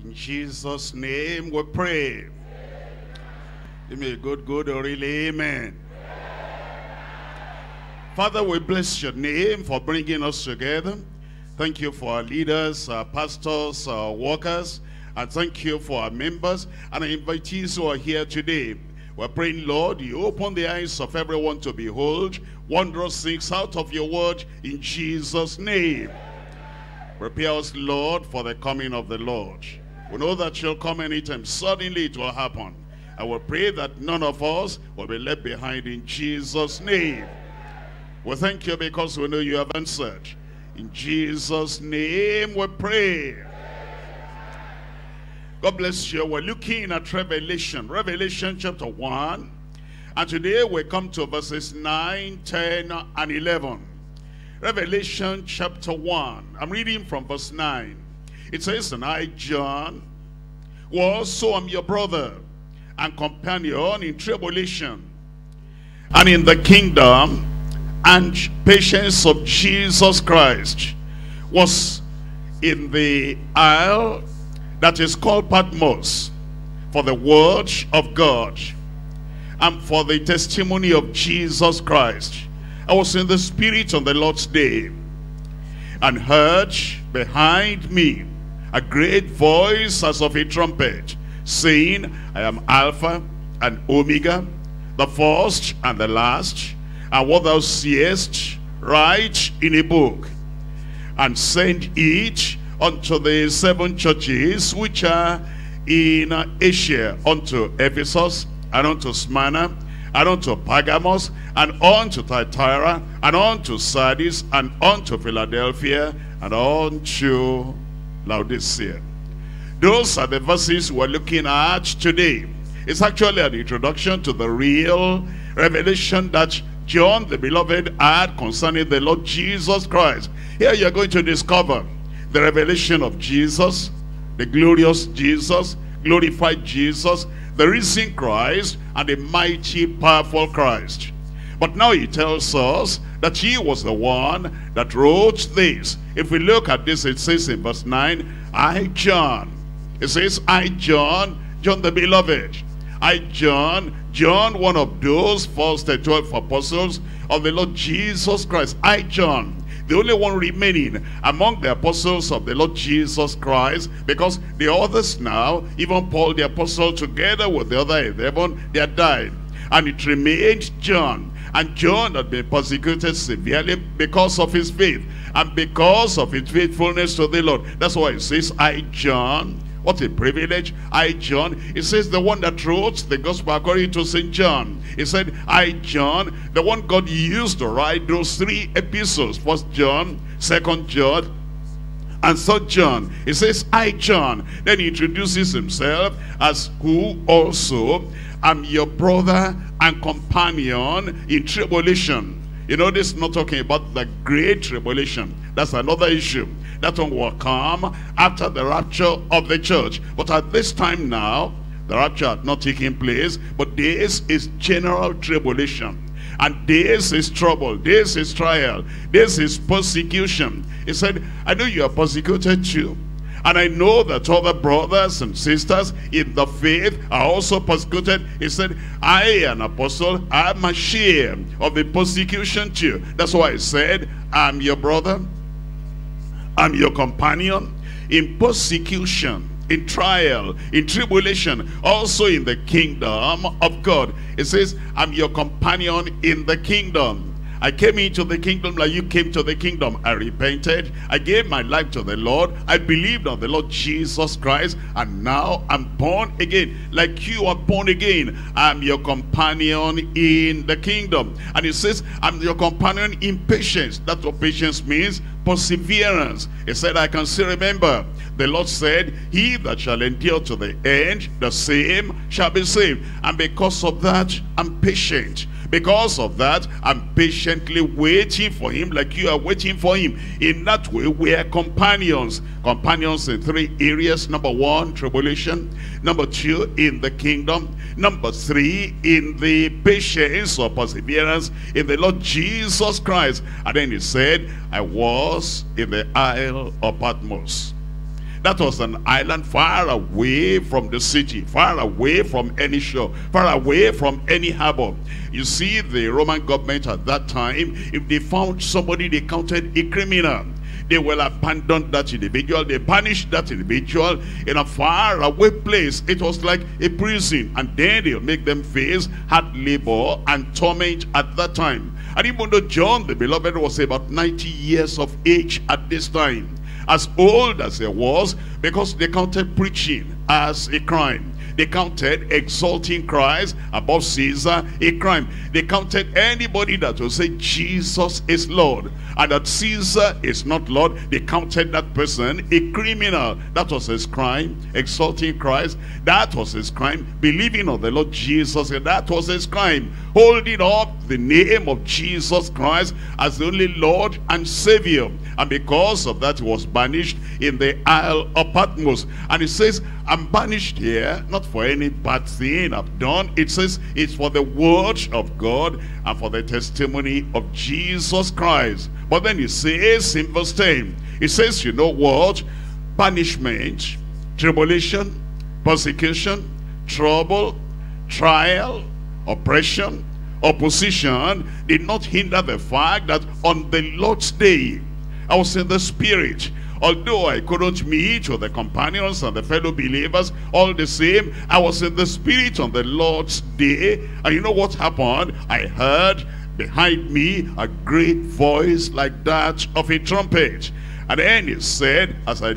In Jesus' name we pray. Give me a good or really amen. Father, we bless your name for bringing us together. Thank you for our leaders, our pastors, our workers, and thank you for our members and our invitees who are here today. We're praying, Lord, you open the eyes of everyone to behold wondrous things out of your word in Jesus' name. Prepare us, Lord, for the coming of the Lord. We know that you'll come anytime. Suddenly it will happen. I will pray that none of us will be left behind in Jesus' name. We thank you because we know you have answered. In Jesus' name we pray. God bless you. We're looking at Revelation chapter 1. And today we come to verses 9, 10, and 11. Revelation chapter 1. I'm reading from verse 9. It says, and I, John, who also am your brother and companion in tribulation and in the kingdom and patience of Jesus Christ, was in the isle that is called Patmos for the word of God and for the testimony of Jesus Christ. I was in the Spirit on the Lord's day and heard behind me a great voice as of a trumpet, saying, I am Alpha and Omega, the first and the last. And what thou seest, write in a book, and send it unto the 7 churches which are in Asia, unto Ephesus, and unto Smyrna, and unto Pergamos, and unto Thyatira, and unto Sardis, and unto Philadelphia, and unto Laodicea. Those are the verses we're looking at today. It's actually an introduction to the real revelation that John the beloved had concerning the Lord Jesus Christ. Here you're going to discover the revelation of Jesus, the glorious Jesus, glorified Jesus, the risen Christ, and the mighty, powerful Christ. But now he tells us that he was the one that wrote this. If we look at this, it says in verse 9, I, John. It says, I, John, John the beloved. I, John, one of those first 12 apostles of the Lord Jesus Christ. I, John, the only one remaining among the apostles of the Lord Jesus Christ, because the others now, even Paul the apostle together with the other 11, they had died. And it remained John. And John had been persecuted severely because of his faith and because of his faithfulness to the Lord. That's why it says, I, John. What a privilege. I, John. It says the one that wrote the gospel according to St. John. He said, I, John, the one God used to write those 3 epistles. 1 John, 2 John, and 3 John. He says, I, John. Then he introduces himself as who also am your brother and companion in tribulation. You know, this is not talking about the great tribulation. That's another issue. That one will come after the rapture of the church. But at this time now, the rapture had not taken place, but this is general tribulation. And this is trouble, this is trial, this is persecution. He said, I know you are persecuted too. And I know that other brothers and sisters in the faith are also persecuted. He said, I, an apostle, I am a share of the persecution too. That's why I said, I'm your brother, I'm your companion in persecution, in trial, in tribulation, also in the kingdom of God. It says, I'm your companion in the kingdom. I came into the kingdom like you came to the kingdom. I repented. I gave my life to the Lord. I believed on the Lord Jesus Christ. And now I'm born again. Like you are born again. I'm your companion in the kingdom. And it says, I'm your companion in patience. That's what patience means. Perseverance. He said, I can still remember. The Lord said, he that shall endure to the end, the same shall be saved. And because of that, I'm patient. Because of that, I'm patiently waiting for him like you are waiting for him. In that way, we are companions. Companions in 3 areas. Number 1, tribulation. Number 2, in the kingdom. Number 3, in the patience or perseverance in the Lord Jesus Christ. And then he said, I was in the Isle of Patmos. That was an island far away from the city, far away from any shore, far away from any harbor. You see, the Roman government at that time, if they found somebody they counted a criminal, they will abandon that individual. They punish that individual in a far away place. It was like a prison. And then they'll make them face hard labor and torment at that time. And even though John the Beloved was about 90 years of age at this time, as old as he was, because they counted preaching as a crime. They counted exalting Christ above Caesar a crime. They counted anybody that will say Jesus is Lord and that Caesar is not Lord. They counted that person a criminal. That was his crime. Exalting Christ, that was his crime. Believing on the Lord Jesus, that was his crime. Holding up the name of Jesus Christ as the only Lord and Savior. And because of that, he was banished in the Isle of Patmos. And it says, I'm banished here, not for any bad thing I've done. It says it's for the word of God and for the testimony of Jesus Christ. But then it says in verse 10, it says, you know what? Banishment, tribulation, persecution, trouble, trial, oppression, opposition did not hinder the fact that on the Lord's day, I was in the Spirit. Although I couldn't meet with the companions and the fellow believers, all the same, I was in the Spirit on the Lord's day. And you know what happened? I heard behind me a great voice like that of a trumpet. And then it said, as I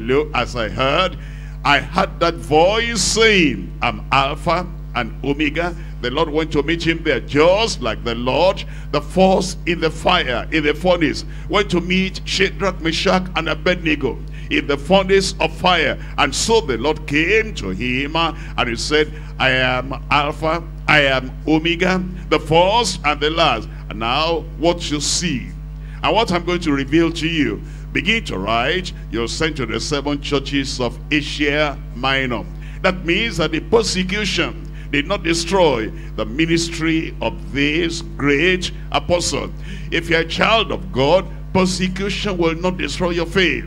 heard that voice saying, I'm Alpha and Omega. The Lord went to meet him there, just like the Lord, the first in the fire, in the furnace, went to meet Shadrach, Meshach, and Abednego in the furnace of fire. And so the Lord came to him and he said, I am Alpha, I am Omega, the first and the last. And now what you see and what I'm going to reveal to you, begin to write. You're sent to the 7 churches of Asia Minor. That means that the persecution did not destroy the ministry of this great apostle. If you're a child of God, persecution will not destroy your faith.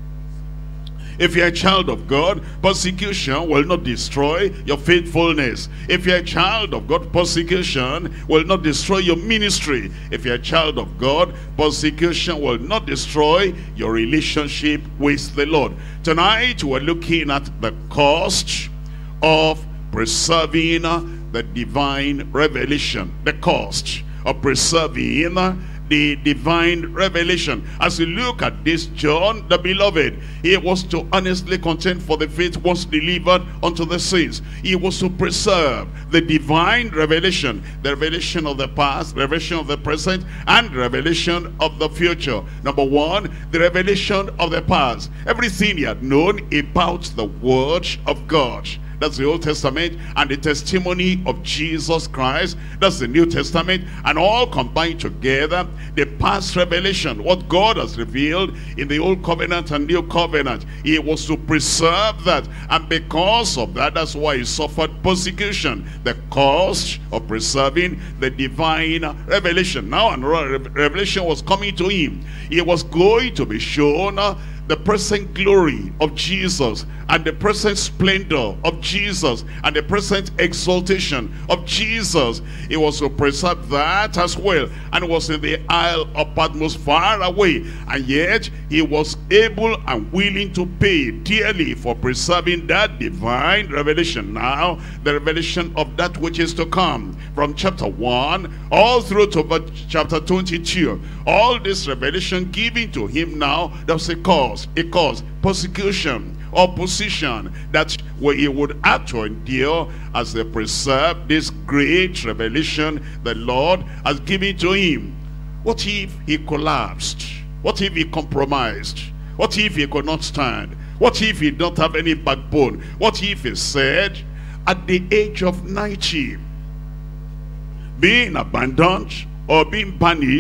If you're a child of God, persecution will not destroy your faithfulness. If you're a child of God, persecution will not destroy your ministry. If you're a child of God, persecution will not destroy your relationship with the Lord. Tonight, we're looking at the cost of preserving the divine revelation. The cost of preserving the divine revelation. As you look at this John the Beloved, he was to honestly contend for the faith once delivered unto the saints. He was to preserve the divine revelation, the revelation of the past, the revelation of the present, and the revelation of the future. Number one, the revelation of the past. Everything he had known about the word of God. That's the Old Testament, and the testimony of Jesus Christ. That's the New Testament, and all combined together, the past revelation, what God has revealed in the Old Covenant and New Covenant. He was to preserve that, and because of that, that's why he suffered persecution. The cost of preserving the divine revelation. Now, another revelation was coming to him. He was going to be shown the present glory of Jesus, and the present splendor of Jesus, and the present exaltation of Jesus. He was to preserve that as well, and was in the Isle of Patmos, far away, and yet he was able and willing to pay dearly for preserving that divine revelation. Now, the revelation of that which is to come, from chapter 1 all through to chapter 22, all this revelation given to him now, there was a cause, persecution, opposition that he would have to endure as they preserve this great revelation the Lord has given to him. What if he collapsed? What if he compromised? What if he could not stand? What if he don't have any backbone? What if he said, at the age of 90, being abandoned or being banished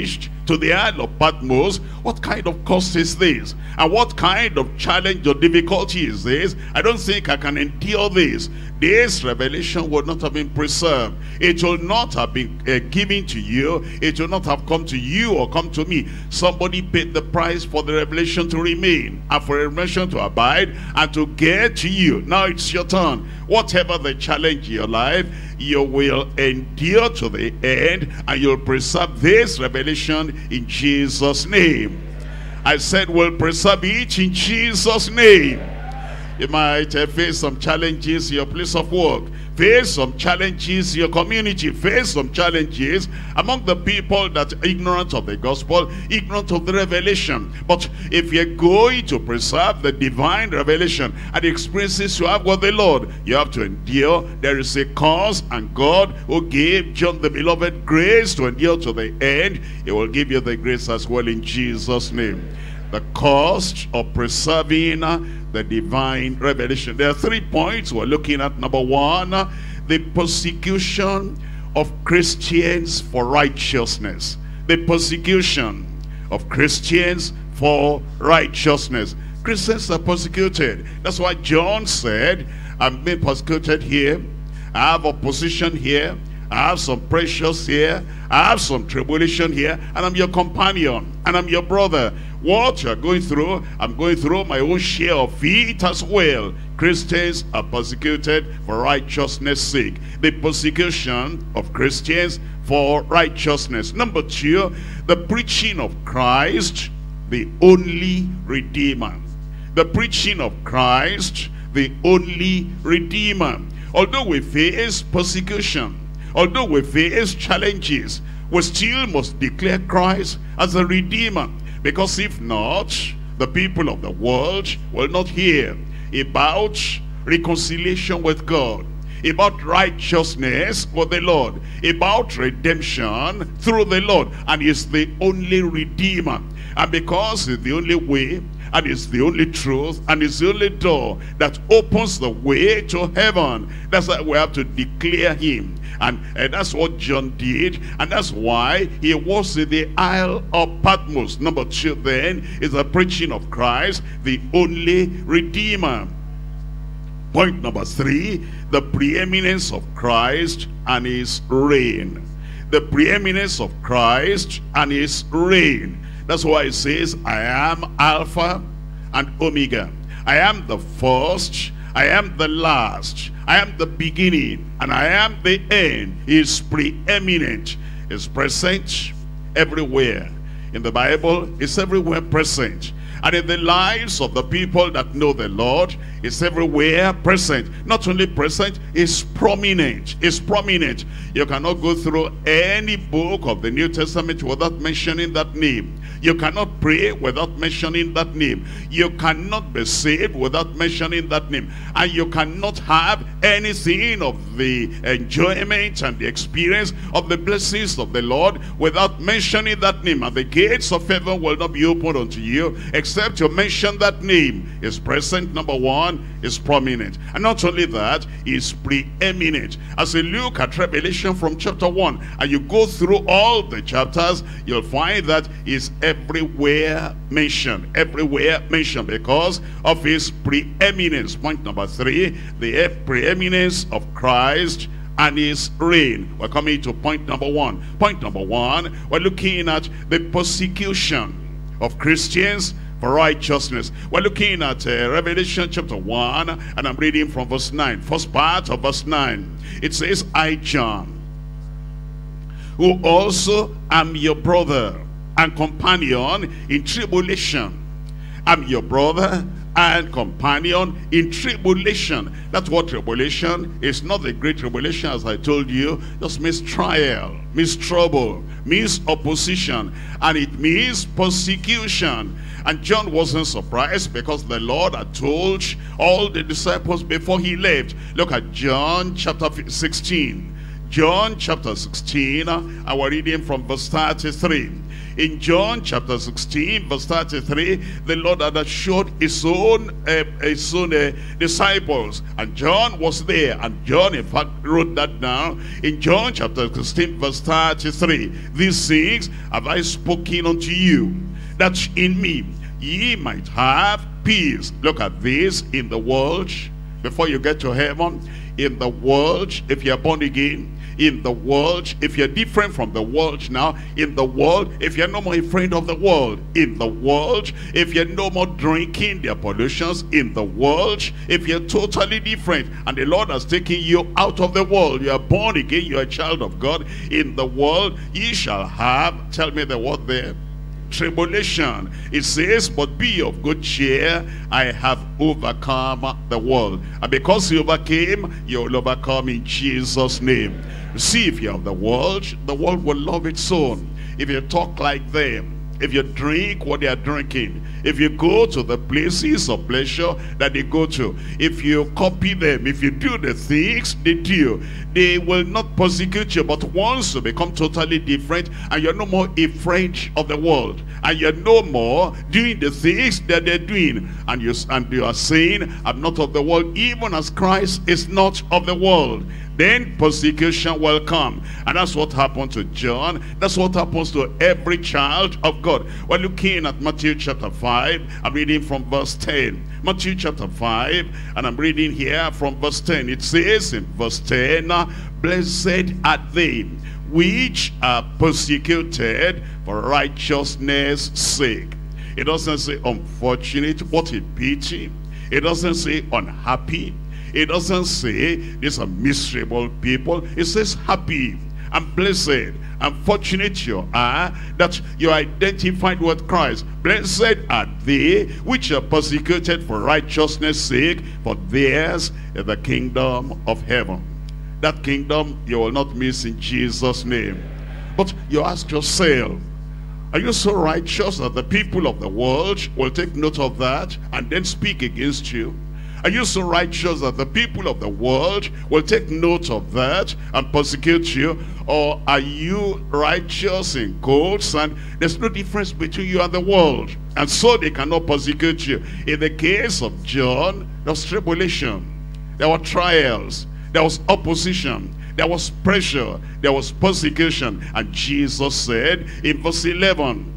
to the Isle of Patmos. What kind of cost is this? And what kind of challenge or difficulty is this? I don't think I can endure this. This revelation would not have been preserved. It will not have been given to you. It will not have come to you or come to me. Somebody paid the price for the revelation to remain, and for the revelation to abide, and to get to you. Now it's your turn. Whatever the challenge in your life, you will endure to the end, and you'll preserve this revelation in Jesus' name. I said we'll preserve it in Jesus' name. You might face some challenges in your place of work, face some challenges in your community, face some challenges among the people that are ignorant of the gospel, ignorant of the revelation. But if you're going to preserve the divine revelation and the experiences you have with the Lord, you have to endure. There is a cause, and God who gave John the beloved grace to endure to the end, he will give you the grace as well in Jesus' name. The cost of preserving the divine revelation. There are 3 points we're looking at. Number one, the persecution of Christians for righteousness. The persecution of Christians for righteousness. Christians are persecuted. That's why John said, I'm being persecuted here, I have opposition here, I have some pressures here, I have some tribulation here, and I'm your companion, and I'm your brother. What you're going through, I'm going through my own share of it as well. Christians are persecuted for righteousness' sake. The persecution of Christians for righteousness. Number two, the preaching of Christ, the only Redeemer. The preaching of Christ, the only Redeemer. Although we face persecution, although we face challenges, we still must declare Christ as a Redeemer. Because if not, the people of the world will not hear about reconciliation with God, about righteousness with the Lord, about redemption through the Lord. And He's the only Redeemer. And because He's the only way, and it's the only truth, and it's the only door that opens the way to heaven, that's why we have to declare Him. And that's what John did, and that's why he was in the Isle of Patmos. Number two then is the preaching of Christ, the only Redeemer. Point number three, the preeminence of Christ and His reign. The preeminence of Christ and His reign. That's why it says, I am Alpha and Omega. I am the first, I am the last, I am the beginning, and I am the end. He is preeminent. He is present everywhere. In the Bible, He's everywhere present. And in the lives of the people that know the Lord, He's everywhere present. Not only present, He's prominent. He's prominent. You cannot go through any book of the New Testament without mentioning that name. You cannot pray without mentioning that name. You cannot be saved without mentioning that name. And you cannot have anything of the enjoyment and the experience of the blessings of the Lord without mentioning that name. And the gates of heaven will not be opened unto you except you mention that name. Is present, number one, is prominent. And not only that, is preeminent. As you look at Revelation from chapter 1 and you go through all the chapters, you'll find that is everywhere mentioned, because of His preeminence. Point number three, the preeminence of Christ and His reign. We're coming to point number one. Point number one, we're looking at the persecution of Christians for righteousness. We're looking at Revelation chapter 1, and I'm reading from verse 9. First part of verse 9. It says, I, John, who also am your brother and companion in tribulation. I'm your brother and companion in tribulation. That's what tribulation is. Not the great tribulation, as I told you. Just means trial, means trouble, means opposition, and it means persecution. And John wasn't surprised, because the Lord had told all the disciples before He left. Look at John chapter 16. John chapter 16, and we're reading from verse 33. In John chapter 16 verse 33, the Lord had assured his own disciples, and John was there, and John in fact wrote that down in John chapter 16 verse 33. These things have I spoken unto you, that in me ye might have peace. Look at this. In the world, before you get to heaven, in the world, if you're born again, in the world, if you're different from the world now, in the world, if you're no more a friend of the world, in the world, if you're no more drinking their pollutions, in the world, if you're totally different, and the Lord has taken you out of the world, you are born again, you are a child of God, in the world, ye shall have, tell me the word there, tribulation. It says, but be of good cheer, I have overcome the world. And because you overcame, you will overcome in Jesus' name. See, if you have the world will love its own. If you talk like them, if you drink what they are drinking, if you go to the places of pleasure that they go to, if you copy them, if you do the things they do, they will not persecute you. But once you become totally different, and you're no more a friend of the world, and you're no more doing the things that they're doing, and you are saying, I'm not of the world, even as Christ is not of the world, then persecution will come. And that's what happened to John. That's what happens to every child of God. We're looking at Matthew chapter 5. I'm reading from verse 10. Matthew chapter 5, and I'm reading here from verse 10. It says in verse 10, blessed are they which are persecuted for righteousness' sake. It doesn't say unfortunate, what a pity. It doesn't say unhappy. It doesn't say these are miserable people. It says happy and blessed and fortunate you are that you are identified with Christ. Blessed are they which are persecuted for righteousness' sake, for theirs is the kingdom of heaven. That kingdom you will not miss in Jesus' name. But you ask yourself, are you so righteous that the people of the world will take note of that and then speak against you? Are you so righteous that the people of the world will take note of that and persecute you? Or are you righteous in quotes and there's no difference between you and the world, and so they cannot persecute you? In the case of John, there was tribulation, there were trials, there was opposition, there was pressure, there was persecution. And Jesus said in verse 11,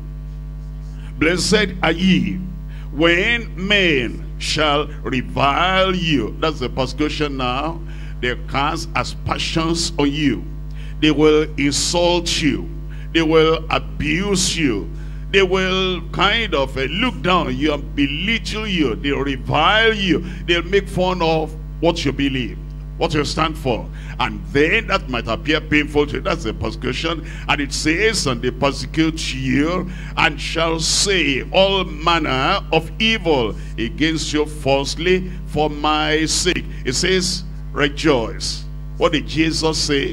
blessed are ye when men shall revile you. That's the persecution now. They cast aspersions on you. They will insult you. They will abuse you. They will kind of look down on you and belittle you. They'll revile you. They'll make fun of what you believe, what you stand for. And then that might appear painful to you. That's the persecution. And it says, and they persecute you, and shall say all manner of evil against you falsely for my sake. It says, rejoice. What did Jesus say?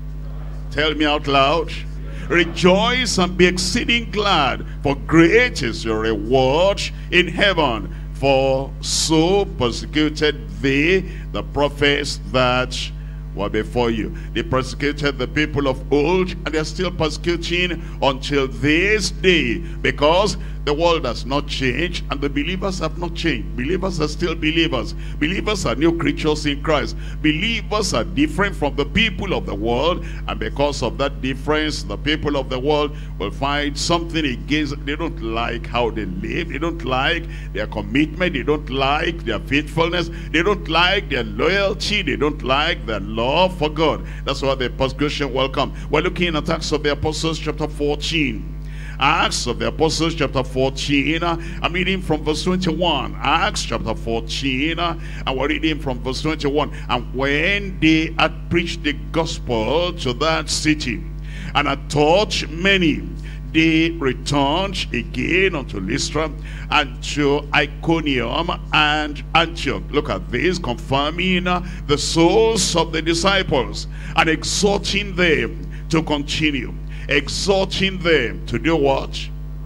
Tell me out loud. Rejoice and be exceeding glad, for great is your reward in heaven. For so persecuted they the prophets that were before you. They persecuted the people of old, and they're still persecuting until this day, because the world has not changed and the believers have not changed. Believers are still believers. Believers are new creatures in Christ. Believers are different from the people of the world, and because of that difference, the people of the world will find something against. They don't like how they live. They don't like their commitment. They don't like their faithfulness. They don't like their loyalty. They don't like their love for God. That's why the persecution will come. We're looking at Acts of the Apostles chapter 14. Acts of the Apostles chapter 14, I'm reading from verse 21. Acts chapter 14, and we're reading from verse 21. And when they had preached the gospel to that city, and had taught many, they returned again unto Lystra, and to Iconium and Antioch. Look at this, confirming the souls of the disciples, and exhorting them to continue. Exhorting them to do what?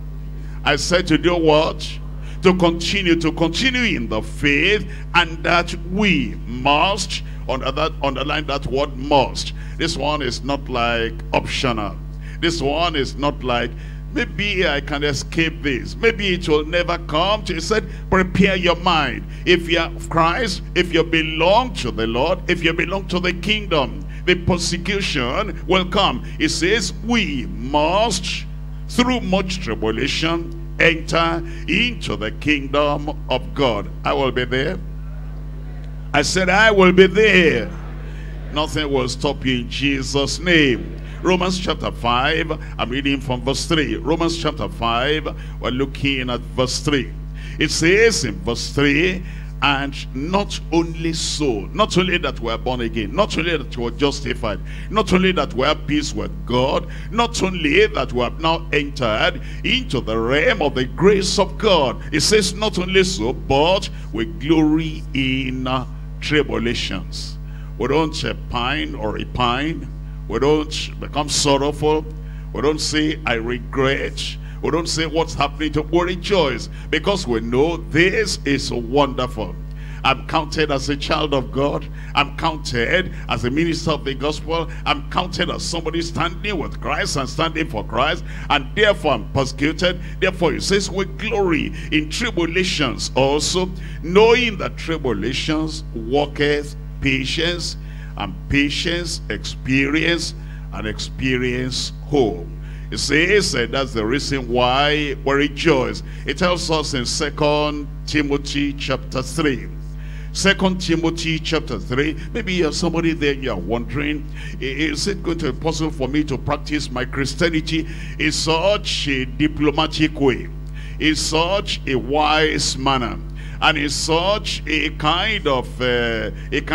I said to do what? To continue in the faith, and that we must, underline that word must. This one is not like optional. This one is not like maybe I can escape this. Maybe it will never come. He said, prepare your mind. If you are of Christ, if you belong to the Lord, if you belong to the kingdom, the persecution will come. He says, we must, through much tribulation, enter into the kingdom of God. I will be there. I said, I will be there. Nothing will stop you in Jesus' name. Romans chapter 5, I'm reading from verse 3. Romans chapter 5, we're looking at verse 3. It says in verse 3, and not only so, not only that we are born again, not only that we are justified, not only that we have peace with God, not only that we have now entered into the realm of the grace of God. It says not only so, but we glory in tribulations. We don't pine or repine. We don't become sorrowful. We don't say, I regret. We don't say what's happening to us. We rejoice because we know this is wonderful. I'm counted as a child of God. I'm counted as a minister of the gospel. I'm counted as somebody standing with Christ and standing for Christ. And therefore I'm persecuted. Therefore it says we glory in tribulations also, knowing that tribulations worketh patience, and patience experience, and experience hope. It says that's the reason why we rejoice. It tells us in 2 Timothy chapter 3. 2 Timothy chapter 3. Maybe you're somebody there, you're wondering, is it going to be possible for me to practice my Christianity in such a diplomatic way, in such a wise manner, and in such a kind of way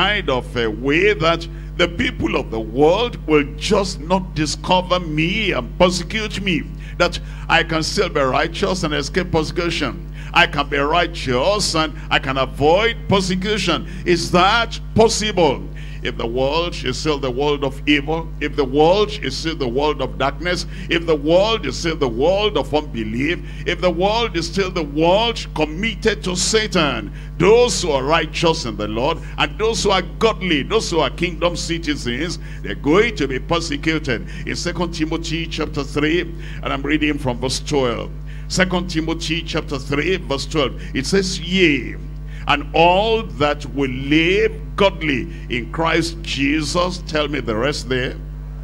that the people of the world will just not discover me and persecute me, that I can still be righteous and escape persecution? I can be righteous and I can avoid persecution. Is that possible? If the world is still the world of evil, if the world is still the world of darkness, if the world is still the world of unbelief, if the world is still the world committed to Satan, those who are righteous in the Lord and those who are godly, those who are kingdom citizens, they're going to be persecuted. In 2 Timothy chapter 3, and I'm reading from verse 12. 2 Timothy chapter 3 verse 12, it says, yea, and all that will live godly in Christ Jesus, tell me the rest there,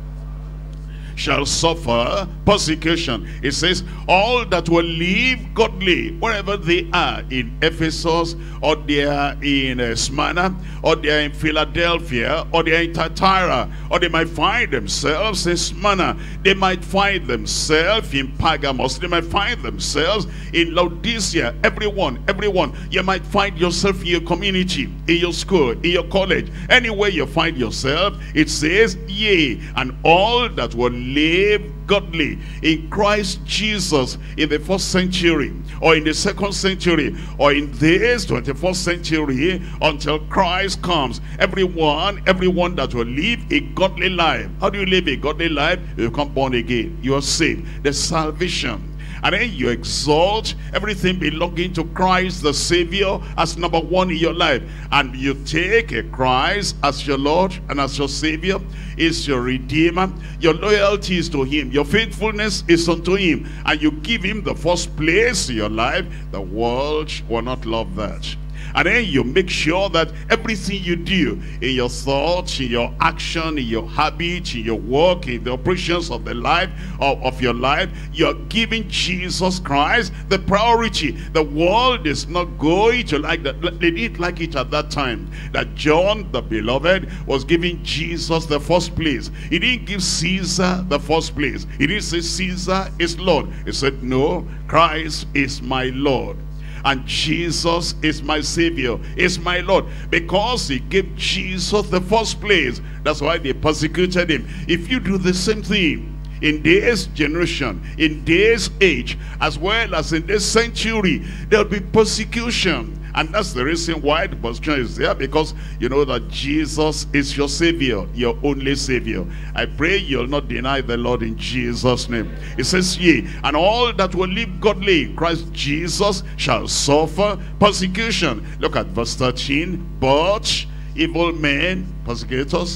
shall suffer persecution. It says all that will live godly wherever they are, in Ephesus, or they are in Smyrna, or they are in Philadelphia, or they are in Thyatira, or they might find themselves in Smyrna, they might find themselves in Pergamos, they might find themselves in Laodicea. Everyone, you might find yourself in your community, in your school, in your college, anywhere you find yourself. It says, yea, and all that will live godly in Christ Jesus, in the 1st century or in the 2nd century or in this 21st century until Christ comes. Everyone that will live a godly life. How do you live a godly life? You become born again. You are saved. There's salvation. And then you exalt everything belonging to Christ the Savior as number one in your life. And you take a Christ as your Lord and as your Savior, is your Redeemer. Your loyalty is to Him. Your faithfulness is unto Him. And you give Him the first place in your life. The world will not love that. And then you make sure that everything you do, in your thoughts, in your action, in your habits, in your work, in the operations of the life of your life, you're giving Jesus Christ the priority. The world is not going to like that. They didn't like it at that time, that John the beloved was giving Jesus the first place. He didn't give Caesar the first place. He didn't say Caesar is Lord. He said, no, Christ is my Lord. And Jesus is my Savior, is my Lord. Because He gave Jesus the first place. That's why they persecuted Him. If you do the same thing in this generation, in this age, as well as in this century, there'll be persecution. And that's the reason why the persecution is there, because you know that Jesus is your Savior, your only Savior. I pray you'll not deny the Lord in Jesus' name. It says, yea, and all that will live godly in Christ Jesus shall suffer persecution. Look at verse 13. But evil men, persecutors,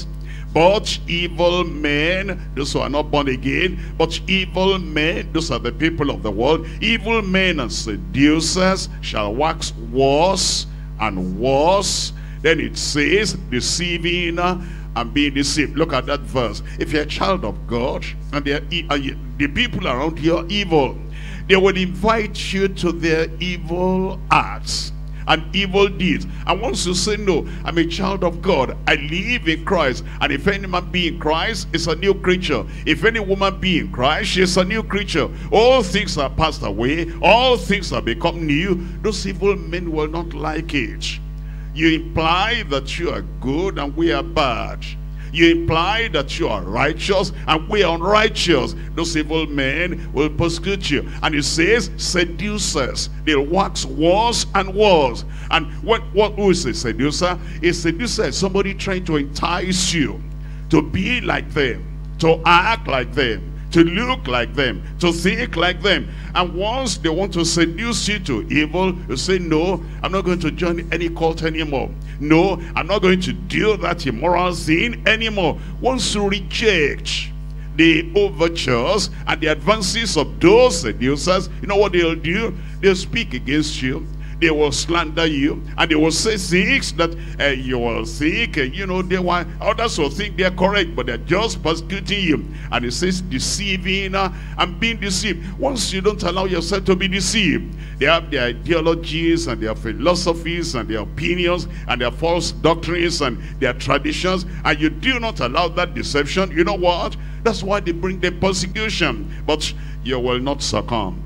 But evil men, those who are not born again, but evil men, those are the people of the world, evil men and seducers shall wax worse and worse. Then it says, deceiving and being deceived. Look at that verse. If you're a child of God, and the people around you are evil, they will invite you to their evil acts and evil deeds. And once you say, no, I'm a child of God, I live in Christ, and if any man be in Christ, is a new creature. If any woman be in Christ, she is a new creature. All things are passed away, all things have become new. Those evil men will not like it. You imply that you are good and we are bad. You imply that you are righteous and we are unrighteous. Those evil men will persecute you. And it says, seducers, they'll wax worse and worse. And who is a seducer? A seducer is somebody trying to entice you to be like them, to act like them, to look like them, to think like them. And once they want to seduce you to evil, you say, no, I'm not going to join any cult anymore. No, I'm not going to do that immoral sin anymore. Once you reject the overtures and the advances of those seducers, you know what they'll do? They'll speak against you. They will slander you, and they will say things that you will think, others will think they're correct, but they're just persecuting you. And it says deceiving and being deceived. Once you don't allow yourself to be deceived, they have their ideologies and their philosophies and their opinions and their false doctrines and their traditions, and you do not allow that deception. You know what? That's why they bring the persecution. But you will not succumb.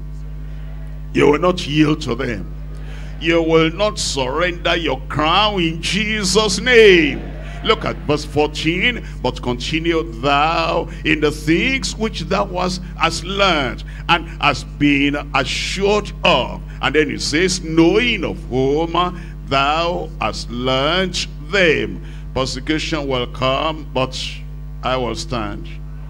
You will not yield to them. You will not surrender your crown in Jesus' name. Look at verse 14. But continue thou in the things which thou hast learned and hast been assured of. And then it says, knowing of whom thou hast learned them. Persecution will come, but I will stand.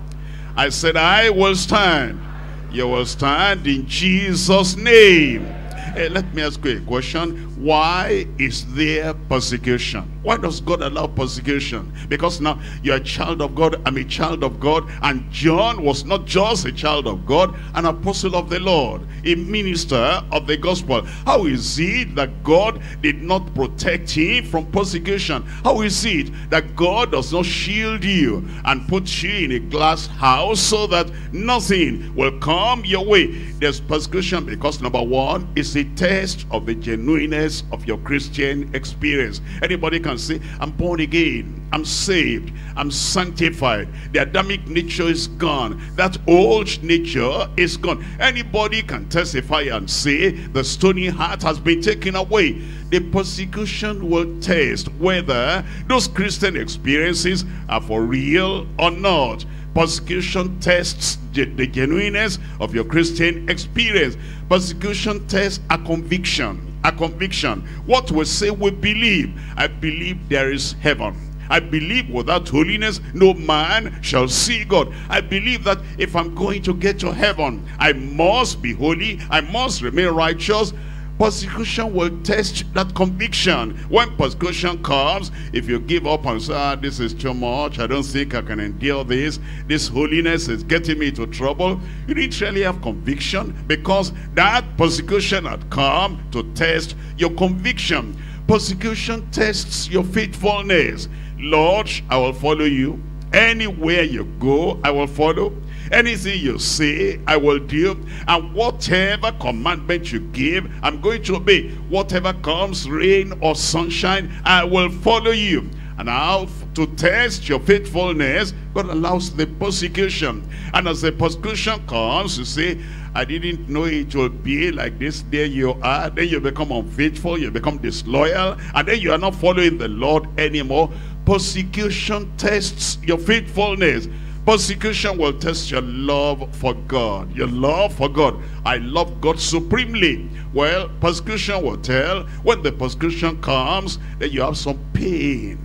I said, I will stand. You will stand in Jesus' name. Let me ask you a question. Why is there persecution? Why does God allow persecution? Because now you're a child of God, I'm a child of God, and John was not just a child of God, an apostle of the Lord, a minister of the gospel. How is it that God did not protect him from persecution? How is it that God does not shield you and put you in a glass house so that nothing will come your way? There's persecution because number one, it's a test of the genuineness of your Christian experience. Anybody can say, I'm born again, I'm saved, I'm sanctified, the Adamic nature is gone, that old nature is gone. Anybody can testify and say the stony heart has been taken away. The persecution will test whether those Christian experiences are for real or not. Persecution tests the genuineness of your Christian experience. Persecution tests a conviction. A conviction. What we say we believe. I believe there is heaven. I believe without holiness no man shall see God. I believe that if I'm going to get to heaven, I must be holy, I must remain righteous. Persecution will test that conviction. When persecution comes, if you give up and say, this is too much, I don't think I can endure this, this holiness is getting me into trouble, you didn't really have conviction, because that persecution had come to test your conviction. Persecution tests your faithfulness. Lord, I will follow you. Anywhere you go, I will follow. Anything you say, I will do. And whatever commandment you give, I'm going to obey. Whatever comes, rain or sunshine, I will follow you. And now, to test your faithfulness, God allows the persecution. And as the persecution comes, you say, I didn't know it would be like this. There you are. Then you become unfaithful, you become disloyal, and then you are not following the Lord anymore. Persecution tests your faithfulness. Persecution will test your love for God. Your love for God. I love God supremely. Well, persecution will tell. When the persecution comes, then you have some pain,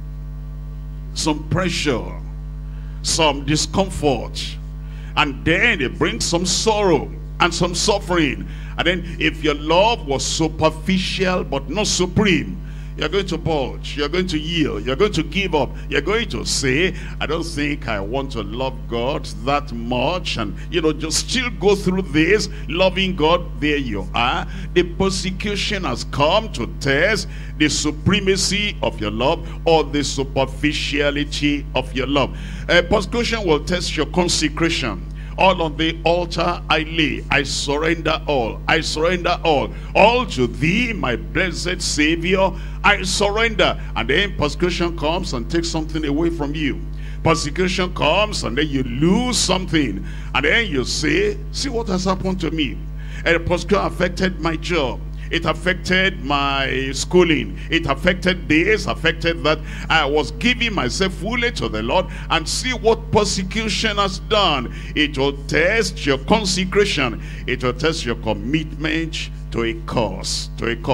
some pressure, some discomfort. And then it brings some sorrow and some suffering. And then if your love was superficial but not supreme, You're going to bulge. You're going to yield. You're going to give up. You're going to say, I don't think I want to love God that much. And, just still go through this, loving God. There you are. The persecution has come to test the supremacy of your love or the superficiality of your love. Persecution will test your consecration. All on the altar I lay, I surrender all, I surrender all to thee, my blessed Savior, I surrender. And then persecution comes and takes something away from you. Persecution comes and then you lose something, and then you say, see what has happened to me. And persecution affected my job. It affected my schooling. It affected this, affected that. I was giving myself fully to the Lord, and see what persecution has done. It will test your consecration. It will test your commitment to a cause,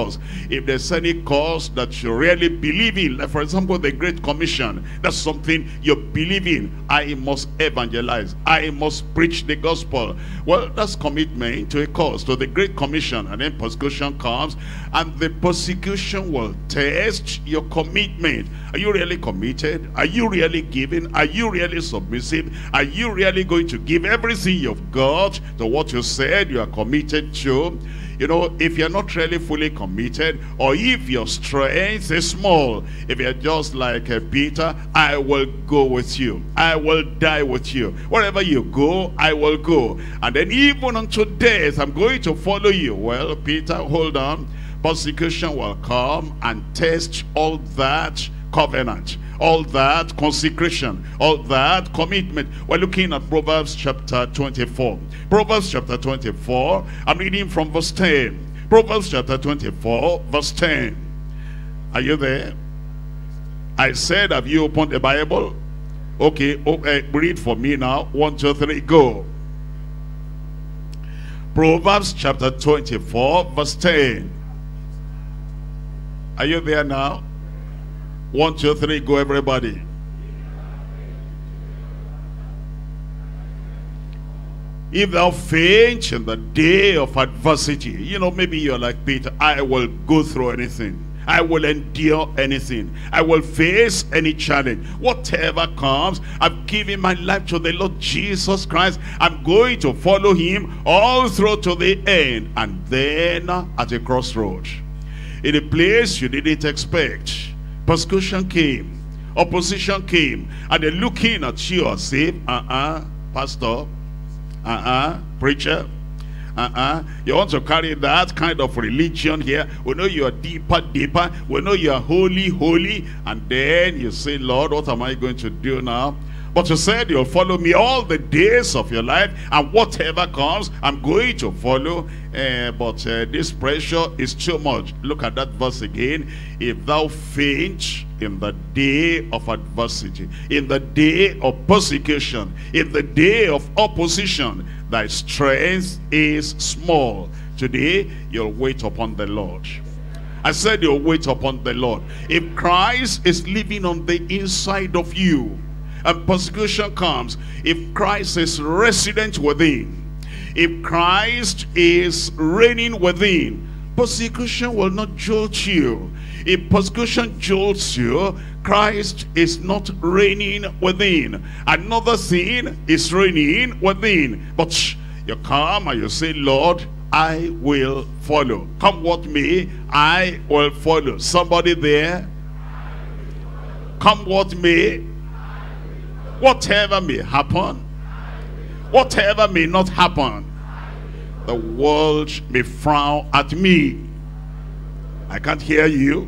If there's any cause that you really believe in, like for example the Great Commission, that's something you believe in. I must evangelize, I must preach the gospel. Well, that's commitment to a cause, to the Great Commission. And then persecution comes, and the persecution will test your commitment. Are you really committed? Are you really giving? Are you really submissive? Are you really going to give everything you've got to what you said you are committed to? If you're not really fully committed, or if your strength is small, if you're just like Peter, I will go with you. I will die with you. Wherever you go, I will go. And then even unto death, I'm going to follow you. Well, Peter, hold on. Persecution will come and test all that covenant, all that consecration, all that commitment. We're looking at Proverbs chapter 24. Proverbs chapter 24, I'm reading from verse 10. Proverbs chapter 24, verse 10. Are you there? I said, have you opened the Bible? Okay, read for me now. 1, 2, 3, go. Proverbs chapter 24, verse 10. Are you there now? 1, 2, 3, go everybody. If thou faint in the day of adversity, maybe you're like Peter, I will go through anything. I will endure anything. I will face any challenge. Whatever comes, I've given my life to the Lord Jesus Christ. I'm going to follow him all through to the end. And then at a crossroad, in a place you didn't expect, persecution came, opposition came, and they're looking at you and say, pastor, preacher, you want to carry that kind of religion here? We know you are deeper. We know you are holy. And then you say, Lord, what am I going to do now? But you said you'll follow me all the days of your life, and whatever comes, I'm going to follow. But this pressure is too much. Look at that verse again. If thou faint in the day of adversity, in the day of persecution, in the day of opposition, thy strength is small. Today, you'll wait upon the Lord. I said you'll wait upon the Lord. If Christ is living on the inside of you, and persecution comes, if Christ is resident within, if Christ is reigning within, persecution will not jolt you. If persecution jolts you, Christ is not reigning within. Another thing is reigning within. But you come and you say, Lord, I will follow. Come what may, I will follow. Somebody there? Come what may. Whatever may happen, whatever may not happen, the world may frown at me. I can't hear you.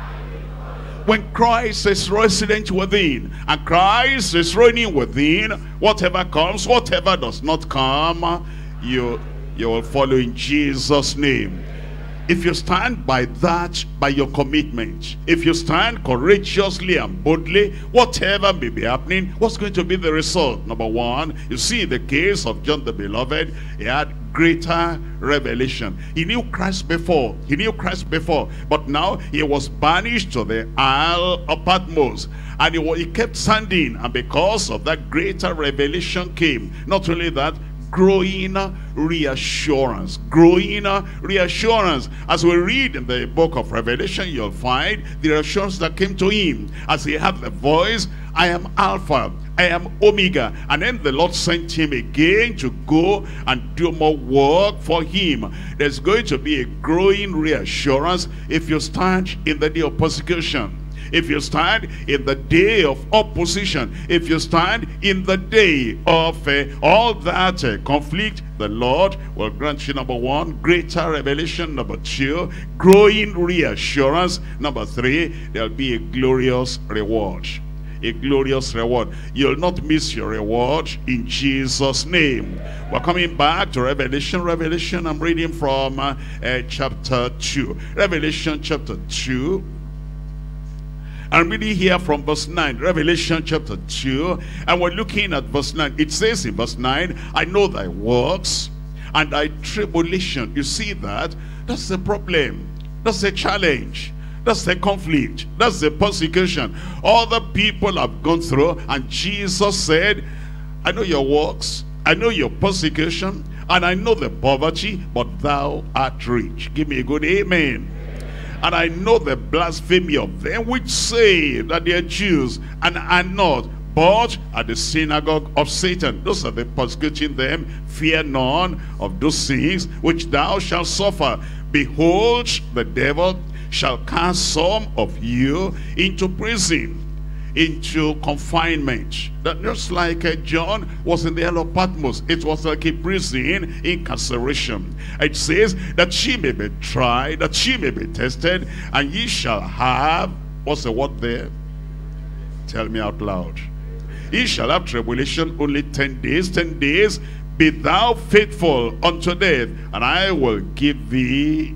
When Christ is resident within, and Christ is reigning within, whatever comes, whatever does not come, you will follow in Jesus' name. If you stand by that, by your commitment, if you stand courageously and boldly, whatever may be happening, what's going to be the result? Number one, you see the case of John the Beloved, he had greater revelation. He knew Christ before. But now he was banished to the Isle of Patmos. And he kept standing, and because of that greater revelation came. Not only that, growing reassurance. Growing reassurance. As we read in the book of Revelation, you'll find the assurance that came to him as he had the voice, I am Alpha, I am Omega. And then the Lord sent him again to go and do more work for him. There's going to be a growing reassurance if you stand in the day of persecution. If you stand in the day of opposition, if you stand in the day of all that conflict, the Lord will grant you, number one, greater revelation. Number two, growing reassurance. Number three, there'll be a glorious reward. A glorious reward. You'll not miss your reward in Jesus' name. We're coming back to Revelation. I'm reading from chapter 2. Revelation chapter 2. I'm reading here from verse 9, Revelation chapter 2, and we're looking at verse 9. It says in verse 9, I know thy works and thy tribulation. You see that? That's the problem. That's the challenge. That's the conflict. That's the persecution. All the people have gone through, and Jesus said, I know your works, I know your persecution, and I know the poverty, but thou art rich. Give me a good amen. And I know the blasphemy of them which say that they are Jews and are not, but are the synagogue of Satan. Those are the persecuting them. Fear none of those things which thou shalt suffer. Behold, the devil shall cast some of you into prison, into confinement. That just like John was in the Isle of Patmos, it was like a prison incarceration. It says that she may be tried, that she may be tested, and ye shall have, what's the word there? Tell me out loud. Ye shall have tribulation only 10 days. 10 days, be thou faithful unto death, and I will give thee,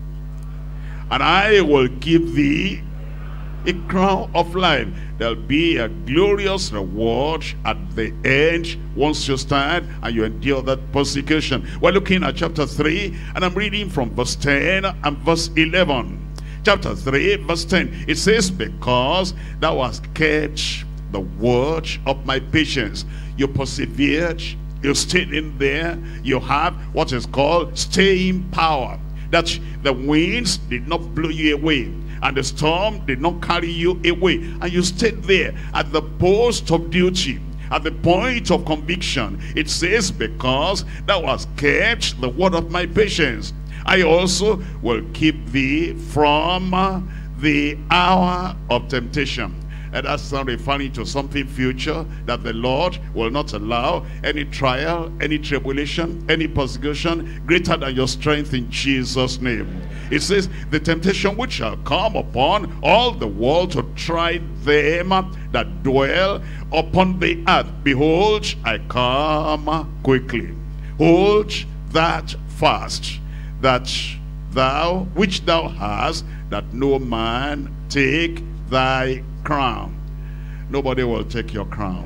a crown of life. There'll be a glorious reward at the end once you stand and you endure that persecution. We're looking at chapter 3, and I'm reading from verse 10 and verse 11. Chapter 3, verse 10. It says, because thou hast kept the word of my patience. You persevered, you stayed in there, you have what is called staying power. That the winds did not blow you away, and the storm did not carry you away, and you stayed there at the post of duty, at the point of conviction. It says, because thou hast kept the word of my patience, I also will keep thee from the hour of temptation. And that's not referring to something future, that the Lord will not allow any trial, any tribulation, any persecution greater than your strength in Jesus' name. It says, the temptation which shall come upon all the world to try them that dwell upon the earth. Behold, I come quickly. Hold that fast, that thou, which thou hast, that no man take thy crown. Nobody will take your crown.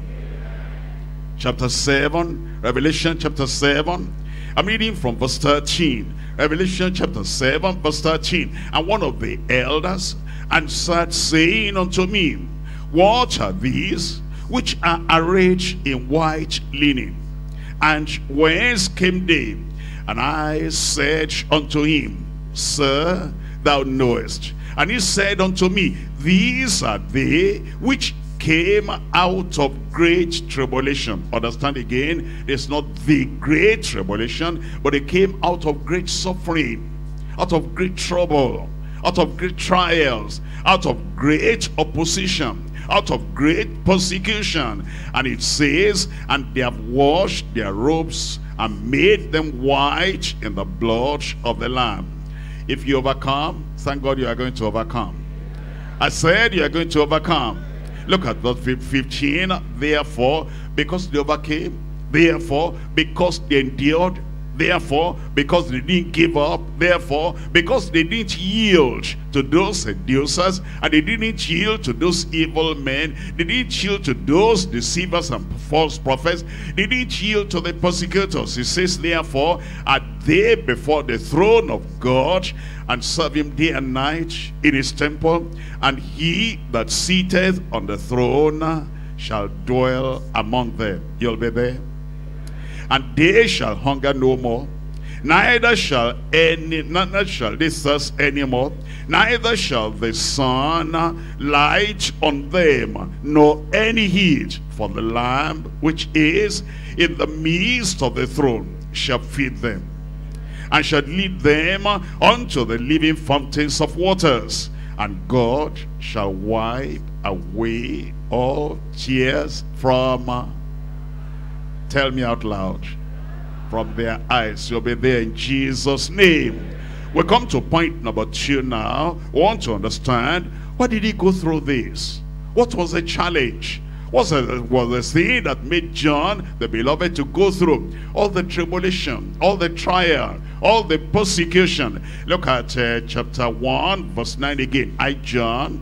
Chapter 7, Revelation chapter 7. I'm reading from verse 13. Revelation chapter 7, verse 13. And one of the elders answered, saying unto me, what are these which are arrayed in white linen? And whence came they? And I said unto him, Sir, thou knowest. And he said unto me, these are they which came out of great tribulation. Understand again, it's not the great tribulation, but they came out of great suffering, out of great trouble, out of great trials, out of great opposition, out of great persecution. And it says, and they have washed their robes and made them white in the blood of the Lamb. If you overcome, thank God you are going to overcome. I said you are going to overcome. Look at verse 15. Therefore, because they overcame, therefore, because they endured, therefore, because they didn't give up, therefore, because they didn't yield to those seducers, and they didn't yield to those evil men, they didn't yield to those deceivers and false prophets, they didn't yield to the persecutors. It says, therefore, are they before the throne of God, and serve him day and night in his temple, and he that sitteth on the throne shall dwell among them. You'll be there. And they shall hunger no more, neither shall they thirst any more, neither shall the sun light on them, nor any heat. For the Lamb which is in the midst of the throne shall feed them, and shall lead them unto the living fountains of waters. And God shall wipe away all tears from, tell me out loud, from their eyes. You'll be there in Jesus' name. We come to point number 2 now. We want to understand, why did he go through this? What was the challenge? What was the thing that made John the beloved to go through all the tribulation, all the trial, all the persecution? Look at chapter 1 verse 9 again. I John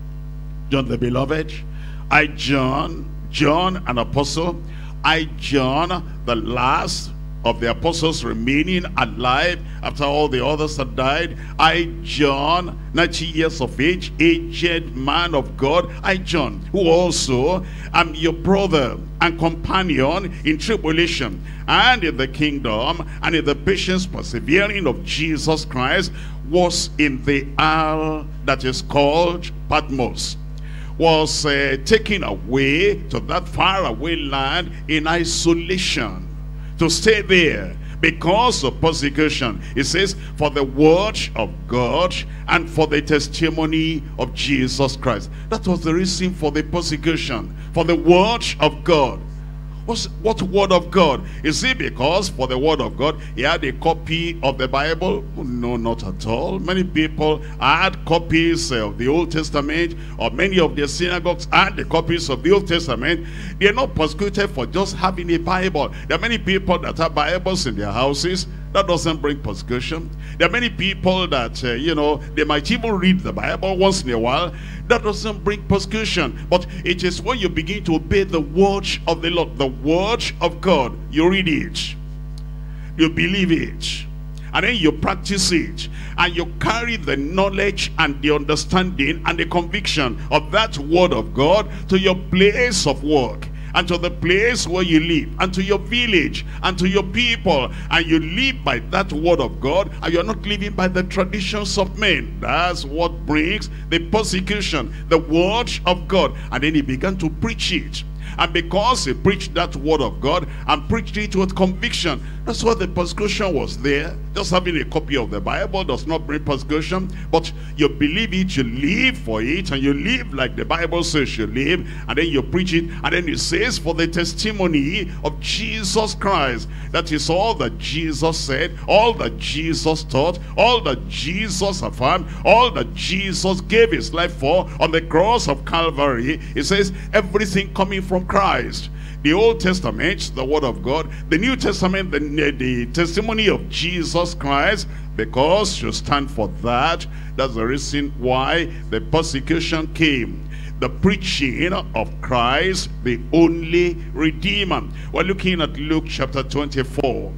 the beloved, I John an apostle, I John the last of the apostles remaining alive after all the others had died. I John, 90 years of age, aged man of God, I John, who also am your brother and companion in tribulation and in the kingdom and in the patience persevering of Jesus Christ, was in the isle that is called Patmos, was taken away to that faraway land in isolation, to stay there because of persecution. It says, for the word of God and for the testimony of Jesus Christ. That was the reason for the persecution, for the word of God. What word of God? Is it because for the word of God he had a copy of the Bible? No, not at all. Many people had copies of the Old Testament, or many of their synagogues had the copies of the Old Testament. They are not persecuted for just having a Bible. There are many people that have Bibles in their houses. That doesn't bring persecution. There are many people that, you know, they might even read the Bible once in a while. That doesn't bring persecution. But it is when you begin to obey the word of the Lord, the word of God. You read it, you believe it, and then you practice it, and you carry the knowledge and the understanding and the conviction of that word of God to your place of work, and to the place where you live, and to your village, and to your people, and you live by that word of God, and you're not living by the traditions of men. That's what brings the persecution, the word of God. And then he began to preach it. And because he preached that word of God and preached it with conviction, that's why the persecution was there. Just having a copy of the Bible does not bring persecution, but you believe it, you live for it, and you live like the Bible says you live, and then you preach it, and then it says for the testimony of Jesus Christ. That is all that Jesus said, all that Jesus taught, all that Jesus affirmed, all that Jesus gave his life for on the cross of Calvary. It says everything coming from Christ. The Old Testament, the word of God; the New Testament, the testimony of Jesus Christ. Because you stand for that, that's the reason why the persecution came. The preaching of Christ, the only Redeemer. We're looking at Luke chapter 24.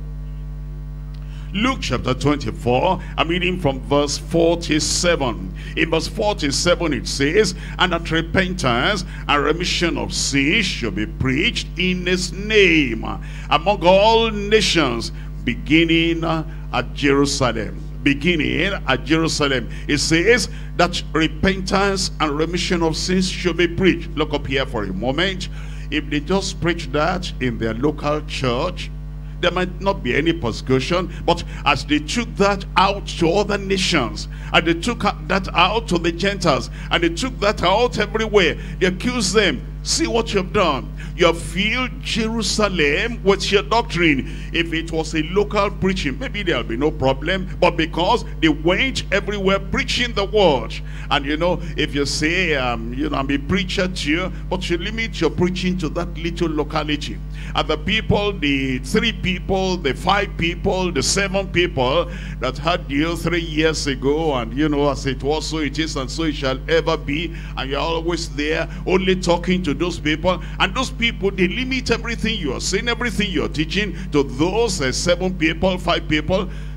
Luke chapter 24, I'm reading from verse 47. In verse 47 it says, and that repentance and remission of sins shall be preached in his name among all nations, beginning at Jerusalem. Beginning at Jerusalem. It says that repentance and remission of sins should be preached. Look up here for a moment. If they just preach that in their local church, there might not be any persecution. But as they took that out to other nations, and they took that out to the Gentiles, and they took that out everywhere, they accused them. See what you've done. You have filled Jerusalem with your doctrine. If it was a local preaching, maybe there'll be no problem. But because they went everywhere preaching the word, and you know, if you say, you know, I'm a preacher to you, but you limit your preaching to that little locality, and the people, the 3 people, the 5 people, the 7 people that had you 3 years ago, and you know, as it was, so it is, and so it shall ever be, and you're always there only talking to those people, and those people, they limit everything you are saying, everything you're teaching to those 7 people, 5 people.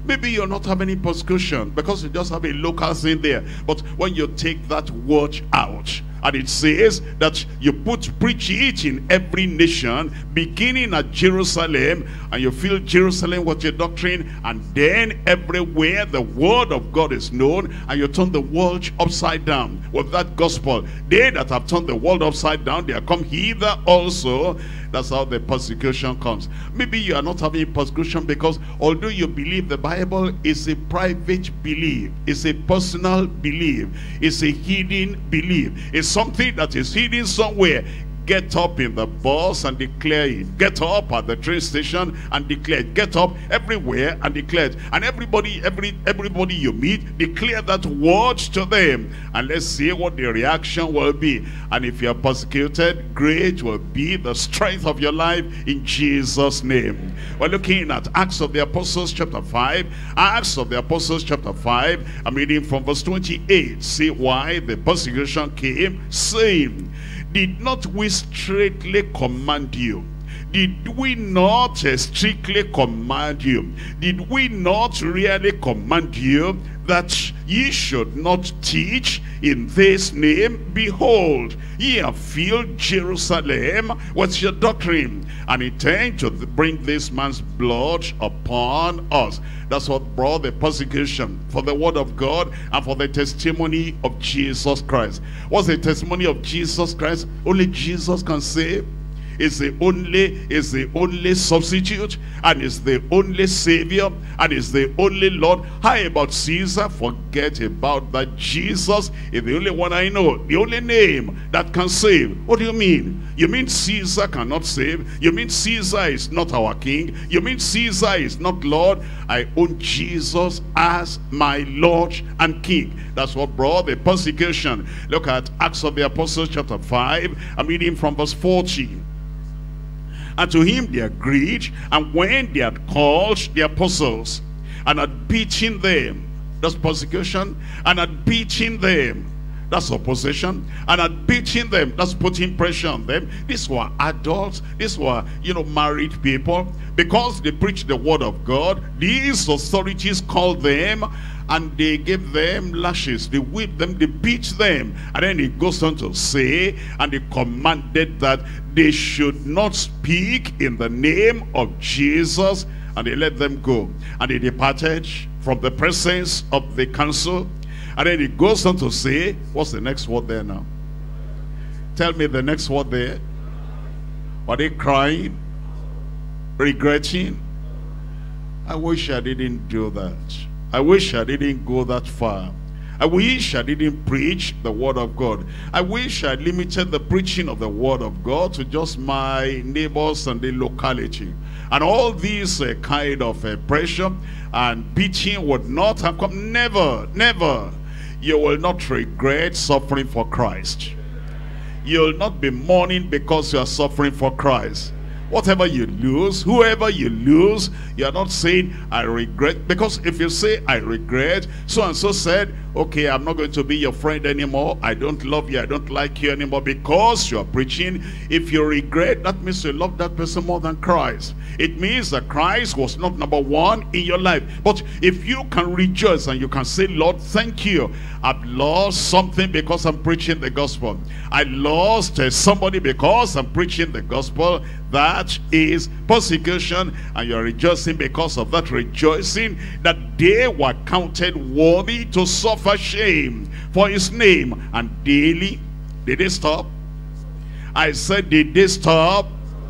Maybe you're not having any persecution because you just have a local thing there. But when you take that word out, and it says that you preach it in every nation, beginning at Jerusalem, and you fill Jerusalem with your doctrine, and then everywhere the word of God is known, and you turn the world upside down with that gospel. They that have turned the world upside down, they are come hither also. That's how the persecution comes. Maybe you are not having persecution because although you believe the Bible is a private belief, it's a personal belief, it's a hidden belief, it's something that is hidden somewhere. Get up in the bus and declare it. Get up at the train station and declare it. Get up everywhere and declare it. And everybody you meet, declare that word to them. And let's see what the reaction will be. And if you are persecuted, great will be the strength of your life in Jesus' name. We're looking at Acts of the Apostles chapter 5. Acts of the Apostles chapter 5. I'm reading from verse 28. See why the persecution came, saying, did not we strictly command you? Did we not strictly command you? Did we not really command you that ye should not teach in this name? Behold, ye have filled Jerusalem with your doctrine, and intend to bring this man's blood upon us. That's what brought the persecution, for the word of God and for the testimony of Jesus Christ. What's the testimony of Jesus Christ? Only Jesus can save. Is the only substitute, and is the only savior, and is the only Lord. How about Caesar? Forget about that. Jesus is the only one I know, the only name that can save. What do you mean? You mean Caesar cannot save? You mean Caesar is not our king? You mean Caesar is not Lord? I own Jesus as my Lord and King. That's what brought the persecution. Look at Acts of the Apostles chapter 5. I'm reading from verse 40. And to him they agreed, and when they had called the apostles, and had beaten them, that's persecution, and had beaten them, that's opposition, and had beaten them, that's putting pressure on them. These were adults, these were, married people. Because they preached the word of God, these authorities called them, and they gave them lashes, they whipped them, they beat them. And then it goes on to say, and they commanded that they should not speak in the name of Jesus, and they let them go. And they departed from the presence of the council. And then it goes on to say, what's the next word there now? Tell me the next word there. Are they crying? Regretting? I wish I didn't do that. I wish I didn't go that far. I wish I didn't preach the word of God. I wish I limited the preaching of the word of God to just my neighbors and the locality. And all these kind of pressure and beating would not have come. Never, never. You will not regret suffering for Christ. You will not be mourning because you are suffering for Christ. Whatever you lose, whoever you lose, you are not saying, I regret. Because if you say, I regret, so-and-so said, okay, I'm not going to be your friend anymore. I don't love you. I don't like you anymore because you are preaching. If you regret, that means you love that person more than Christ. It means that Christ was not number one in your life. But if you can rejoice and you can say, Lord, thank you. I've lost something because I'm preaching the gospel. I lost somebody because I'm preaching the gospel. That is persecution, and you're rejoicing because of that rejoicing, that they were counted worthy to suffer shame for his name. And daily, did they stop? I said, did they stop?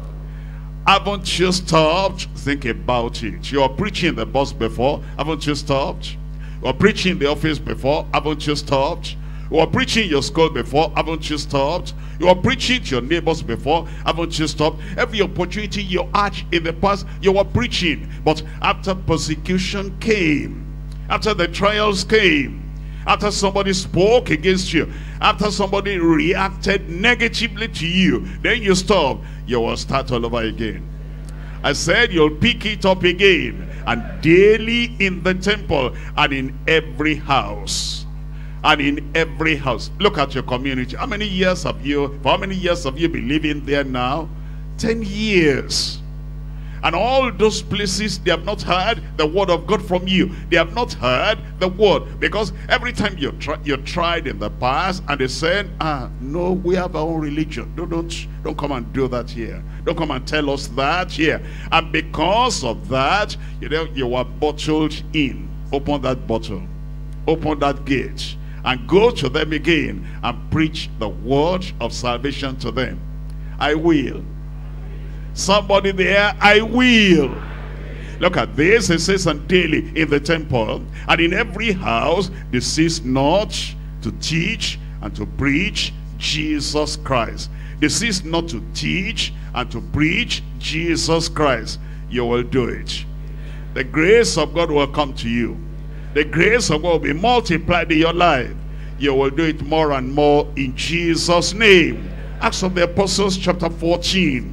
Haven't you stopped? Think about it. You are preaching the bus before, haven't you stopped? You are preaching the office before, haven't you stopped? You are preaching your school before, haven't you stopped? You are preaching to your neighbors before, haven't you stopped? Every opportunity you had in the past, you were preaching. But after persecution came, after the trials came, after somebody spoke against you, after somebody reacted negatively to you, then you stop. You will start all over again. I said you'll pick it up again. And daily in the temple and in every house. And in every house. Look at your community. How many years have you been living there now? 10 years. And all those places, they have not heard the word of God from you. They have not heard the word. Because every time you tried in the past, and they said, no, we have our own religion. Don't come and do that here. Don't come and tell us that here. And because of that, you were bottled in. Open that bottle. Open that gate. And go to them again and preach the word of salvation to them. I will. Somebody there, I will. Look at this. It says, and daily in the temple and in every house they cease not to teach and to preach Jesus Christ. They cease not to teach and to preach Jesus Christ. You will do it. The grace of God will come to you. The grace of God will be multiplied in your life. You will do it more and more in Jesus' name. Acts of the Apostles chapter 14.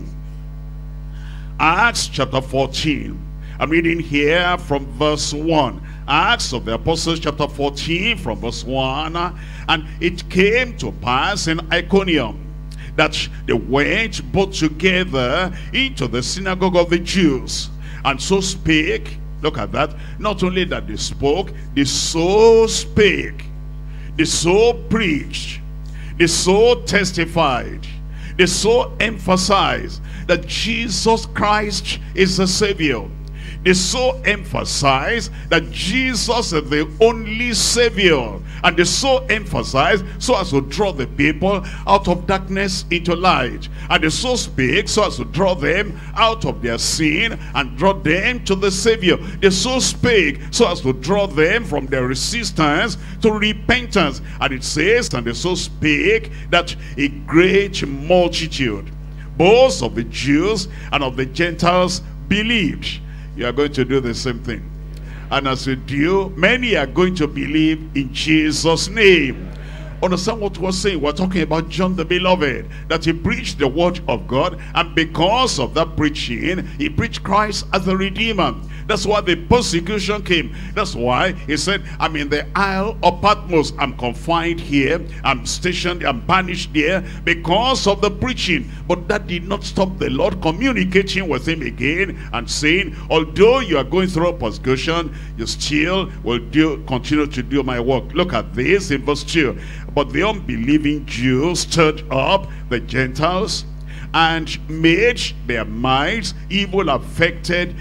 Acts chapter 14. I'm reading here from verse 1. Acts of the Apostles chapter 14 from verse 1. And it came to pass in Iconium that they went both together into the synagogue of the Jews, and so spake. Look at that. Not only that they spoke, they so spake, they so preached, they so testified, they so emphasized that Jesus Christ is the Savior. They so emphasize that Jesus is the only Savior. And they so emphasize so as to draw the people out of darkness into light. And they so speak so as to draw them out of their sin and draw them to the Savior. They so speak so as to draw them from their resistance to repentance. And it says, and they so speak that a great multitude, both of the Jews and of the Gentiles, believed. You are going to do the same thing. And as you do, many are going to believe in Jesus' name. Understand what we're saying? We're talking about John the Beloved, that he preached the word of God, and because of that preaching, he preached Christ as the Redeemer. That's why the persecution came. That's why he said, I'm in the Isle of Patmos. I'm confined here. I'm stationed. I'm banished there because of the preaching. But that did not stop the Lord communicating with him again and saying, although you are going through persecution, you still will continue to do my work. Look at this in verse 2. But the unbelieving Jews stirred up the Gentiles and made their minds evil affected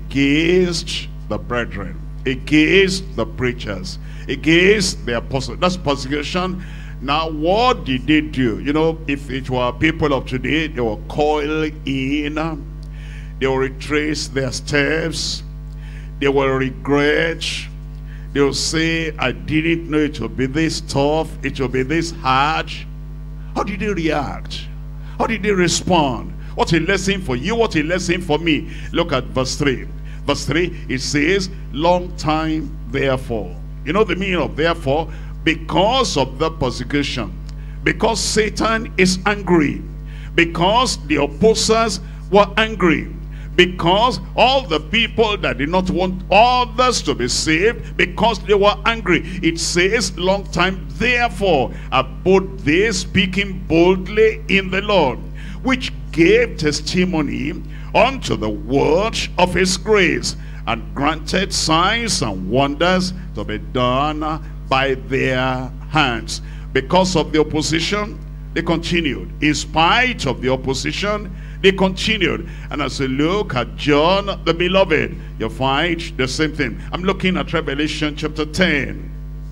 against the brethren, against the preachers, against the apostles. That's persecution. Now, what did they do? You know, if it were people of today, they will coil in, they will retrace their steps, they will regret, they will say, I didn't know it would be this tough, it would be this hard. How did they react? How did they respond? What a lesson for you, what a lesson for me. Look at verse 3. Verse 3, it says, long time therefore. You know the meaning of therefore? Because of the persecution. Because Satan is angry. Because the opposers were angry. Because all the people that did not want others to be saved, because they were angry. It says, long time therefore, abode they, speaking boldly in the Lord, which gave testimony unto the word of his grace, and granted signs and wonders to be done by their hands. Because of the opposition, they continued. In spite of the opposition, they continued. And as you look at John the Beloved, you find the same thing. I'm looking at Revelation chapter 10.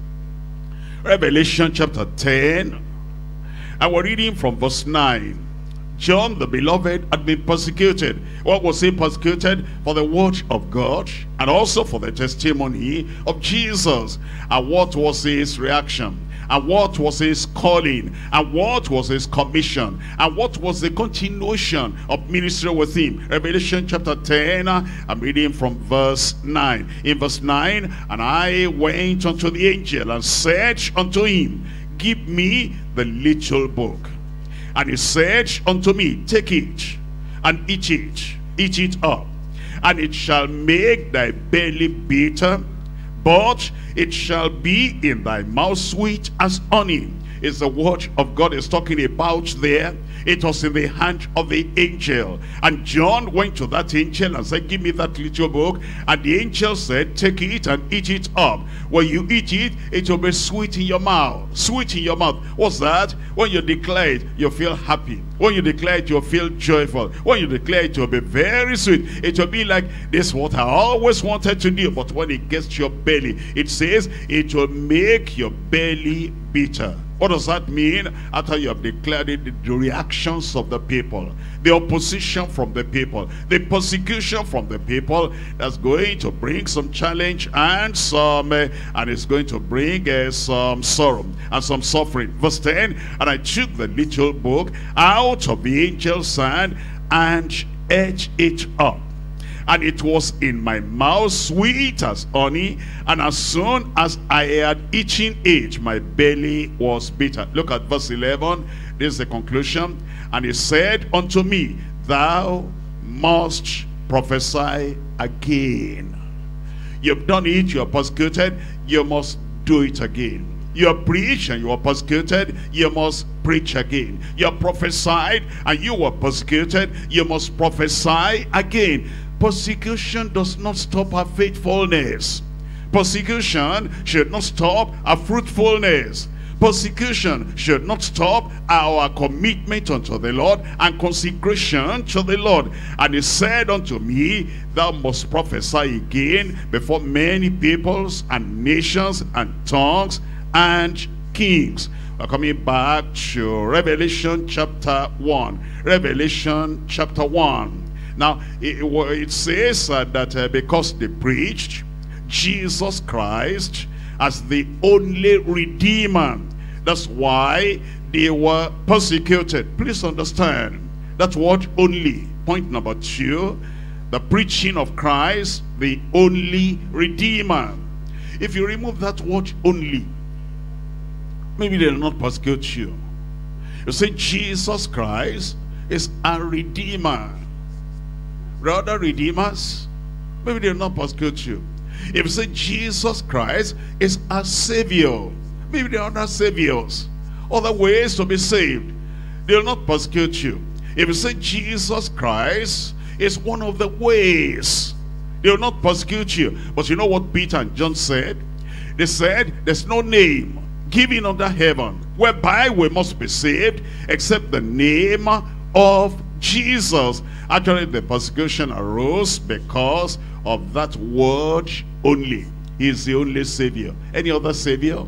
Revelation chapter 10. And we're reading from verse 9. John the Beloved had been persecuted. What was he persecuted? For the word of God and also for the testimony of Jesus. And what was his reaction? And what was his calling? And what was his commission? And what was the continuation of ministry with him? Revelation chapter 10, I'm reading from verse 9. In verse 9, and I went unto the angel and said unto him, give me the little book. And he said unto me, take it and eat it up. And it shall make thy belly bitter, but it shall be in thy mouth sweet as honey. is the word of God is talking about there. It was in the hand of the angel. And John went to that angel and said, give me that little book. And the angel said, take it and eat it up. When you eat it, it will be sweet in your mouth. Sweet in your mouth. What's that? When you declare it, you feel happy. When you declare it, you'll feel joyful. When you declare it, will be very sweet. It will be like, this is what I always wanted to do. But when it gets to your belly, it says, it will make your belly bitter. What does that mean? After you have declared it, the reactions of the people, the opposition from the people, the persecution from the people, that's going to bring some challenge and it's going to bring some sorrow and some suffering. Verse 10, and I took the little book out of the angel's hand and ate it up. And it was in my mouth sweet as honey, and as soon as I had eaten it, my belly was bitter. Look at verse 11. This is the conclusion. And he said unto me, thou must prophesy again. You've done it, you are persecuted, you must do it again. You are preached and you are persecuted, you must preach again. You are prophesied and you were persecuted, you must prophesy again. Persecution does not stop our faithfulness. Persecution should not stop our fruitfulness. Persecution should not stop our commitment unto the Lord and consecration to the Lord. And he said unto me, thou must prophesy again before many peoples and nations and tongues and kings. We're coming back to Revelation chapter 1. Revelation chapter 1. Now, it says that because they preached Jesus Christ as the only Redeemer, that's why they were persecuted. Please understand that word only. Point number 2, the preaching of Christ, the only Redeemer. If you remove that word only, maybe they'll not persecute you. You say Jesus Christ is a Redeemer. The other redeemers, maybe they'll not persecute you. If you say Jesus Christ is a Savior, maybe there are other Saviors, other ways to be saved, they'll not persecute you. If you say Jesus Christ is one of the ways, they'll not persecute you. But you know what Peter and John said? They said, there's no name given under heaven whereby we must be saved except the name of Jesus. Actually, the persecution arose because of that word only. He is the only Savior. Any other Savior?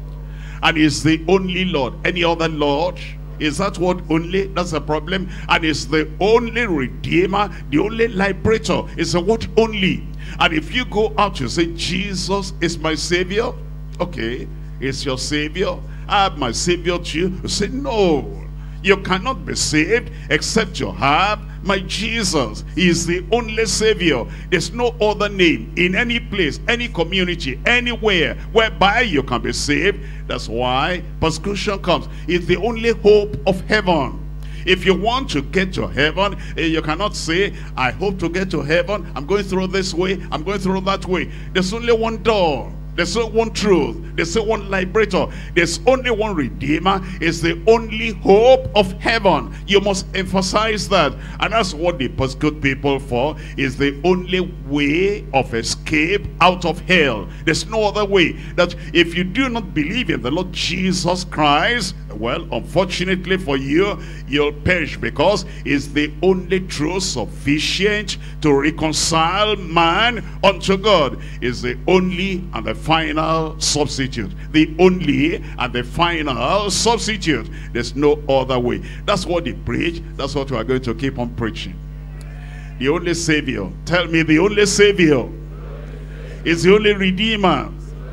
And he's the only Lord. Any other Lord? Is that word only? That's a problem. And it's the only Redeemer, the only Liberator. It's the word only. And if you go out, you say, Jesus is my Savior. Okay, it's your Savior. I have my Savior too. You say, no. You cannot be saved except you have my Jesus. He is the only Savior. There's no other name in any place, any community, anywhere whereby you can be saved. That's why persecution comes. It's the only hope of heaven. If you want to get to heaven, you cannot say, I hope to get to heaven. I'm going through this way. I'm going through that way. There's only one door. There's only one truth. There's only one Liberator. There's only one Redeemer. It's the only hope of heaven. You must emphasize that. And that's what they persecute people for. Is the only way of escape out of hell. There's no other way. That if you do not believe in the Lord Jesus Christ, well, unfortunately for you, you'll perish, because it's the only truth sufficient to reconcile man unto God. It's the only and the final substitute. The only and the final substitute. There's no other way. That's what they preach. That's what we are going to keep on preaching. The only Savior. Tell me, the only Savior is the only Redeemer.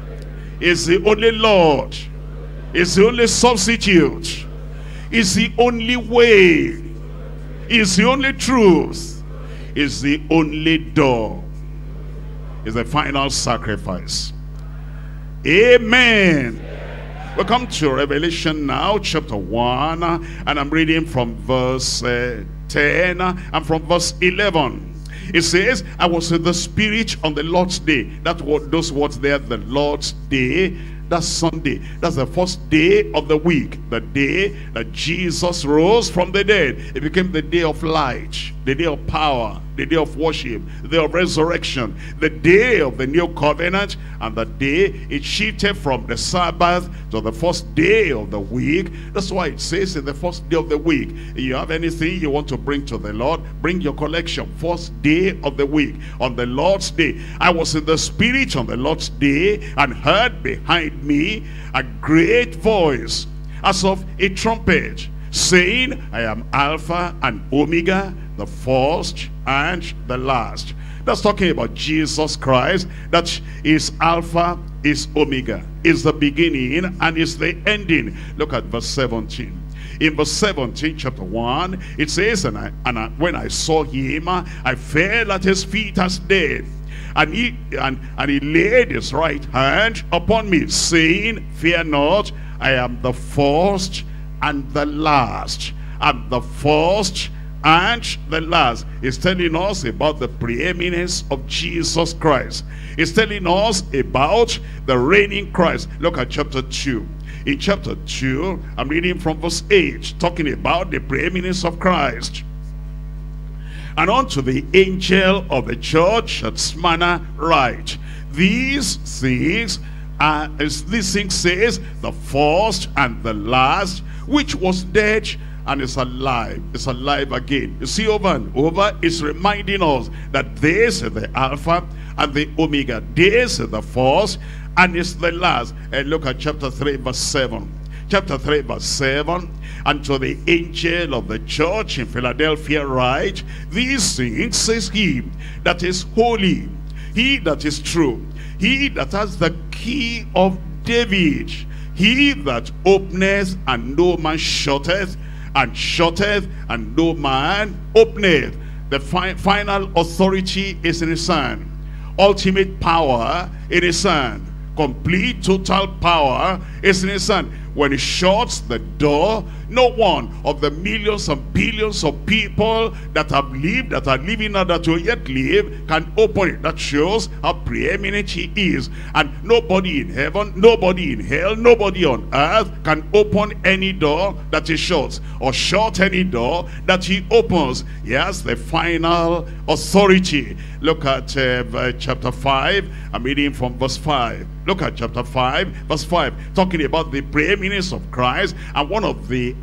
Is the only Lord. Is the only substitute. Is the only way. Is the only truth. Is the only door. Is the final sacrifice. Amen. We come to Revelation now, chapter 1, and I'm reading from verse 10 and from verse 11. It says, I was in the Spirit on the Lord's day. That's what those words there, the Lord's day. That's Sunday. That's the first day of the week. The day that Jesus rose from the dead. It became the day of light, the day of power, the day of worship, the day of resurrection, the day of the new covenant, and the day it shifted from the Sabbath to the first day of the week. That's why it says in the first day of the week, if you have anything you want to bring to the Lord, bring your collection. First day of the week, on the Lord's day. I was in the Spirit on the Lord's day and heard behind me a great voice as of a trumpet, saying, I am Alpha and Omega, the first and the last. That's talking about Jesus Christ. That is Alpha, is Omega, is the beginning and is the ending. Look at verse 17. In verse 17, chapter 1, it says, when I saw him, I fell at his feet as dead. And he laid his right hand upon me, saying, fear not, I am the first and the last. I'm the first and the last. Is telling us about the preeminence of Jesus Christ. It's telling us about the reigning Christ. Look at chapter 2. In chapter 2, I'm reading from verse 8, talking about the preeminence of Christ. And unto the angel of the church at Smyrna write, these things says the first and the last, which was dead and is alive again. You see, over and over, it's reminding us that this is the Alpha and the Omega. This is the first and is the last. And look at chapter 3 verse 7. Chapter 3 verse 7. And to the angel of the church in Philadelphia write, these things says he that is holy, he that is true, he that has the key of David, he that openeth and no man shutteth, and shutteth and no man openeth. The final authority is in his hand. Ultimate power in his hand. Complete total power is in his hand. When he shuts the door, no one of the millions and billions of people that have lived, that are living now, that will yet live, can open it. That shows how preeminent he is. And nobody in heaven, nobody in hell, nobody on earth can open any door that he shuts, or shut any door that he opens. He has the final authority. Look at chapter 5. I'm reading from verse 5. Look at chapter 5, verse 5, talking about the preeminence of Christ. And one of the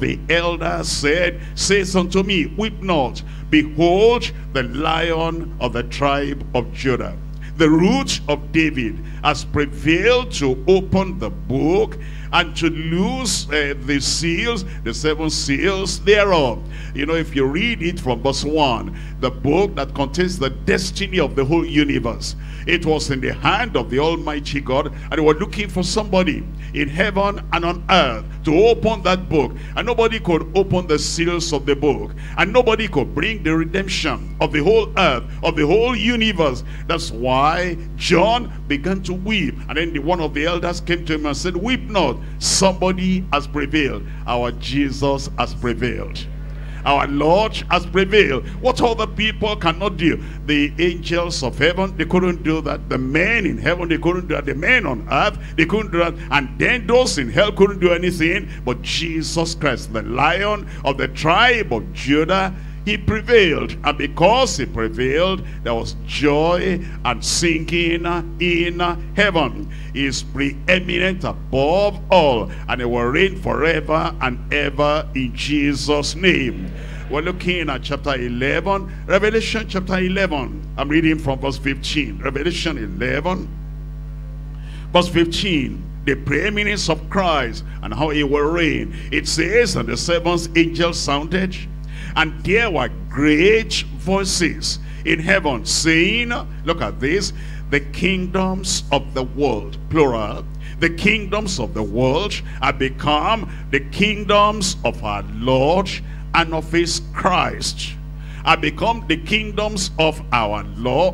elders says unto me, weep not, behold, the Lion of the tribe of Judah, the Root of David, has prevailed to open the book and to loose the seals, the 7 seals thereof. You know, if you read it from verse 1, the book that contains the destiny of the whole universe, it was in the hand of the Almighty God, and they were looking for somebody in heaven and on earth to open that book. And nobody could open the seals of the book, and nobody could bring the redemption of the whole earth, of the whole universe. That's why John began to weep. And then one of the elders came to him and said, weep not, somebody has prevailed. Our Jesus has prevailed. Our Lord has prevailed. What other people cannot do. The angels of heaven, they couldn't do that. The men in heaven, they couldn't do that. The men on earth, they couldn't do that. And then those in hell couldn't do anything. But Jesus Christ, the Lion of the tribe of Judah, he prevailed. And because he prevailed, there was joy and singing in heaven. He is preeminent above all, and he will reign forever and ever in Jesus' name. We're looking at chapter 11, Revelation chapter 11. I'm reading from verse 15. Revelation 11, verse 15. The preeminence of Christ and how he will reign. It says, and the 7th angel sounded, and there were great voices in heaven saying, look at this, the kingdoms of the world, plural, the kingdoms of the world have become the kingdoms of our Lord and of his Christ, have become the kingdoms of our Lord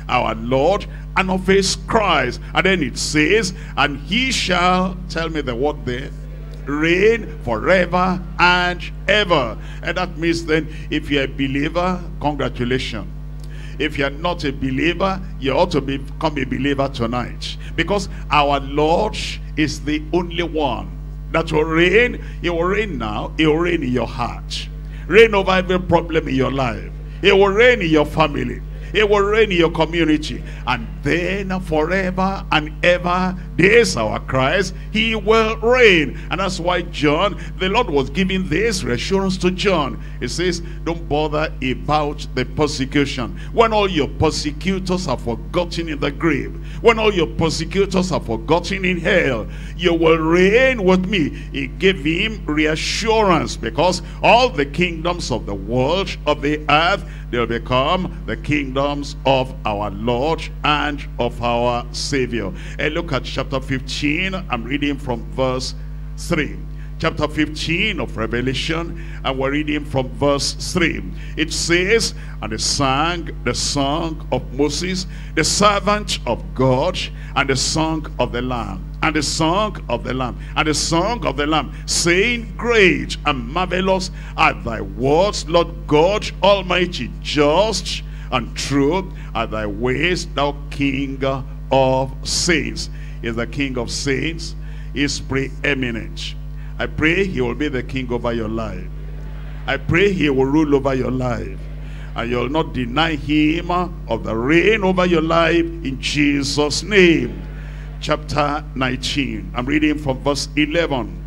and of his Christ. And then it says, and he shall, tell me the word there, reign forever and ever. And that means then, if you're a believer, congratulations. If you're not a believer, you ought to become a believer tonight, Because our Lord is the only one that will reign. He will reign now. He will reign in your heart. Reign over every problem in your life. He will reign in your family. He will reign in your community. And then forever and ever, this our Christ, he will reign. And that's why John, the Lord was giving this reassurance to John. He says, don't bother about the persecution. When all your persecutors are forgotten in the grave, when all your persecutors are forgotten in hell, you will reign with me. He gave him reassurance, because all the kingdoms of the world, of the earth, they'll become the kingdoms of our Lord and of our Savior. And look at chapter 15. I'm reading from verse 3. Chapter 15 of Revelation, and we're reading from verse 3. It says, and they sang the song of Moses, the servant of God, and the song of the Lamb, and the song of the Lamb, and the song of the Lamb, saying, great and marvelous are thy words, Lord God Almighty, just and true are thy ways, thou King of saints. Is the King of saints, is preeminent. I pray he will be the king over your life. I pray he will rule over your life. And you'll not deny him of the reign over your life in Jesus' name. Chapter 19. I'm reading from verse 11.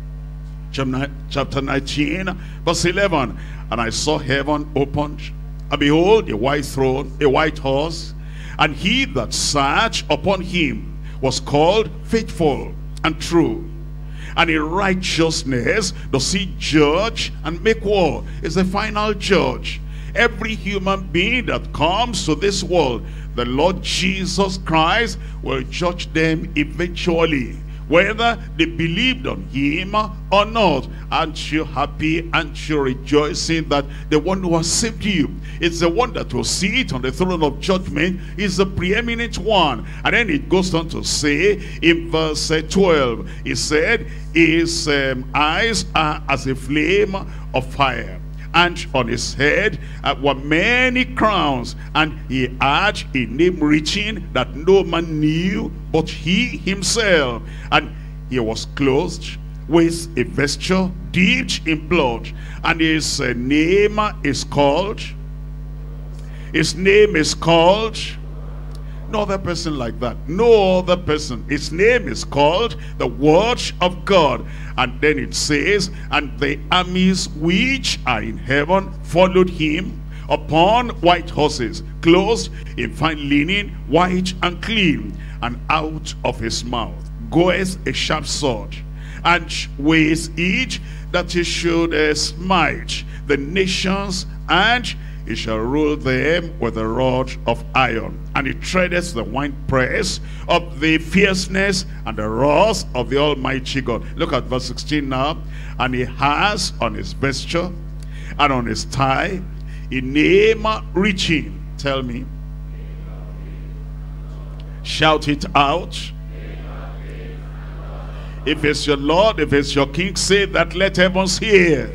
Chapter 19, verse 11. And I saw heaven opened, and behold, a white throne, a white horse, and he that sat upon him was called Faithful and True. And in righteousness does he judge and make war. Is the final judge. Every human being that comes to this world, the Lord Jesus Christ will judge them eventually, whether they believed on him or not. Aren't you happy? Aren't you rejoicing that the one who has saved you is the one that will sit on the throne of judgment, is the preeminent one? And then it goes on to say in verse 12, he said, his eyes are as a flame of fire, and on his head were many crowns, and he had a name written that no man knew but he himself. And he was clothed with a vesture dipped in blood, and his name is called, no other person like that, no other person. His name is called the Word of God. And then it says, and the armies which are in heaven followed him upon white horses, clothed in fine linen, white and clean. And out of his mouth goeth a sharp sword, and with it that he should smite the nations, and he shall rule them with a rod of iron. And he treadeth the winepress of the fierceness and the wrath of the Almighty God. Look at verse 16 now. And he has on his vesture and on his thigh a name written. Tell me. Shout it out. If it's your Lord, if it's your King, say that, let heavens hear.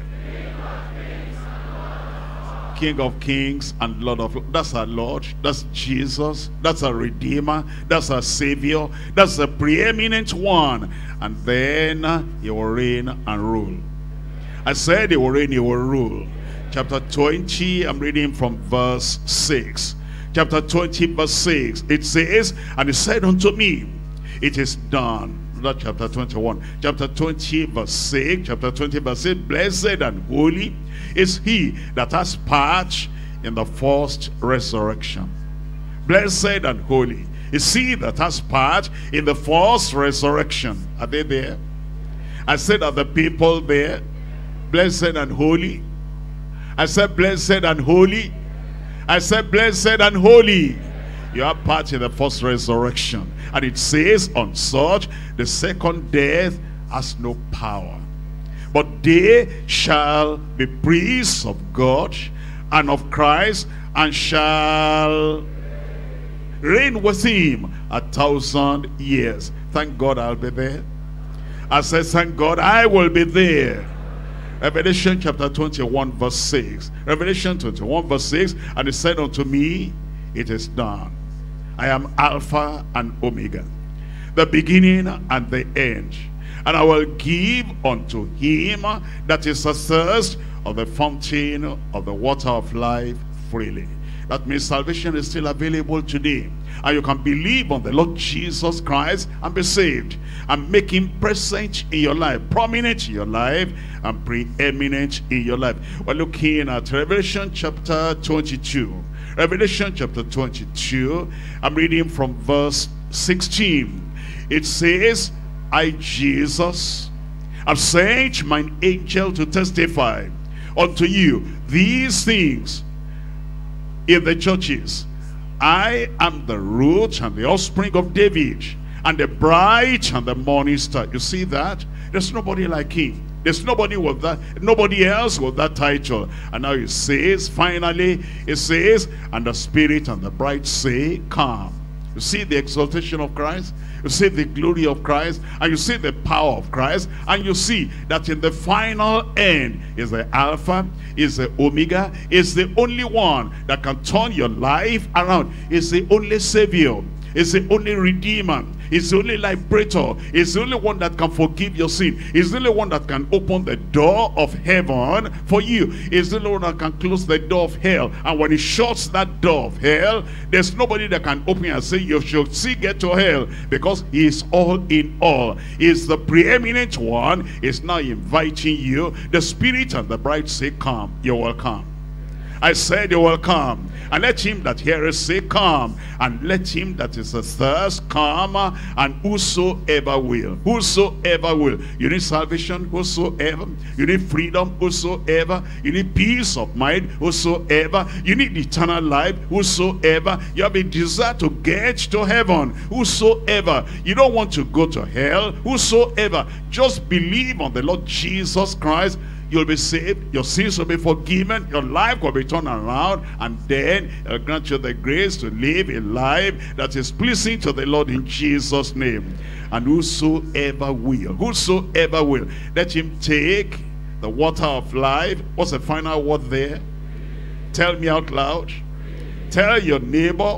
King of kings and Lord of lords. That's our Lord. That's Jesus. That's our Redeemer. That's our Savior. That's the preeminent one. And then he will reign and rule. I said he will reign, he will rule. Chapter 20, I'm reading from verse 6. Chapter 20, verse 6. It says, and he said unto me, it is done. Not chapter 21. Chapter 20, verse 6. Chapter 20, verse 6. Blessed and holy is he that has part in the first resurrection. Blessed and holy is he that has part in the first resurrection. Are they there? I said, are the people there? Blessed and holy. I said, blessed and holy. I said, blessed and holy. You have part in the first resurrection. And it says, on such the second death has no power, but they shall be priests of God and of Christ, and shall reign with him 1,000 years. Thank God I'll be there. I said, thank God I will be there. Revelation chapter 21 verse 6. Revelation 21 verse 6. And he said unto me, it is done. I am Alpha and Omega, the beginning and the end. And I will give unto him that is athirst of the fountain of the water of life freely. That means salvation is still available today. And you can believe on the Lord Jesus Christ and be saved. And make him present in your life, prominent in your life, and preeminent in your life. We're looking at Revelation chapter 22. Revelation chapter 22. I'm reading from verse 16. It says, I, Jesus, have sent mine angel to testify unto you these things in the churches. I am the root and the offspring of David, and the bright and the morning star. You see that? There's nobody like him. There's nobody with that, nobody else with that title. And now it says, finally, it says, and the Spirit and the bride say, come. You see the exaltation of Christ, you see the glory of Christ, and you see the power of Christ, and you see that in the final end is the Alpha, is the Omega, is the only one that can turn your life around, is the only Savior, is the only Redeemer, is the only liberator, is the only one that can forgive your sin, is the only one that can open the door of heaven for you, is the only one that can close the door of hell. And when he shuts that door of hell, there's nobody that can open and say you should see get to hell, because he is all in all. He is the preeminent one. Is now inviting you. The Spirit and the bride say, come. You're welcome. I said you will come. And let him that heareth say, come. And let him that is athirst come. And whosoever will. Whosoever will. You need salvation? Whosoever. You need freedom? Whosoever. You need peace of mind? Whosoever. You need eternal life? Whosoever. You have a desire to get to heaven? Whosoever. You don't want to go to hell? Whosoever. Just believe on the Lord Jesus Christ. You'll be saved, your sins will be forgiven, your life will be turned around, and then He'll grant you the grace to live a life that is pleasing to the Lord in Jesus' name. And whosoever will, let him take the water of life. What's the final word there? Tell me out loud. Tell your neighbor.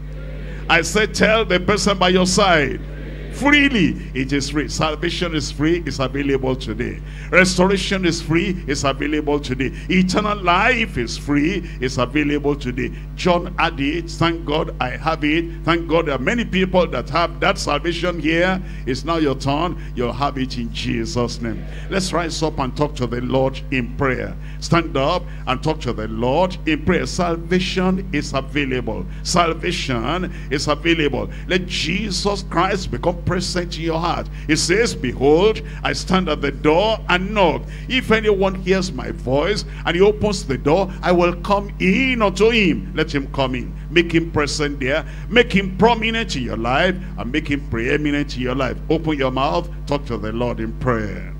I said tell the person by your side. Freely. It is free. Salvation is free. It's available today. Restoration is free. It's available today. Eternal life is free. It's available today. John had it. Thank God I have it. Thank God there are many people that have that salvation here. It's now your turn. You'll have it in Jesus' name. Let's rise up and talk to the Lord in prayer. Stand up and talk to the Lord in prayer. Salvation is available. Salvation is available. Let Jesus Christ become present in your heart. It says, behold, I stand at the door and knock. If anyone hears my voice and he opens the door, I will come in unto him. Let him come in. Make him present there. Make him prominent in your life, and make him preeminent in your life. Open your mouth. Talk to the Lord in prayer.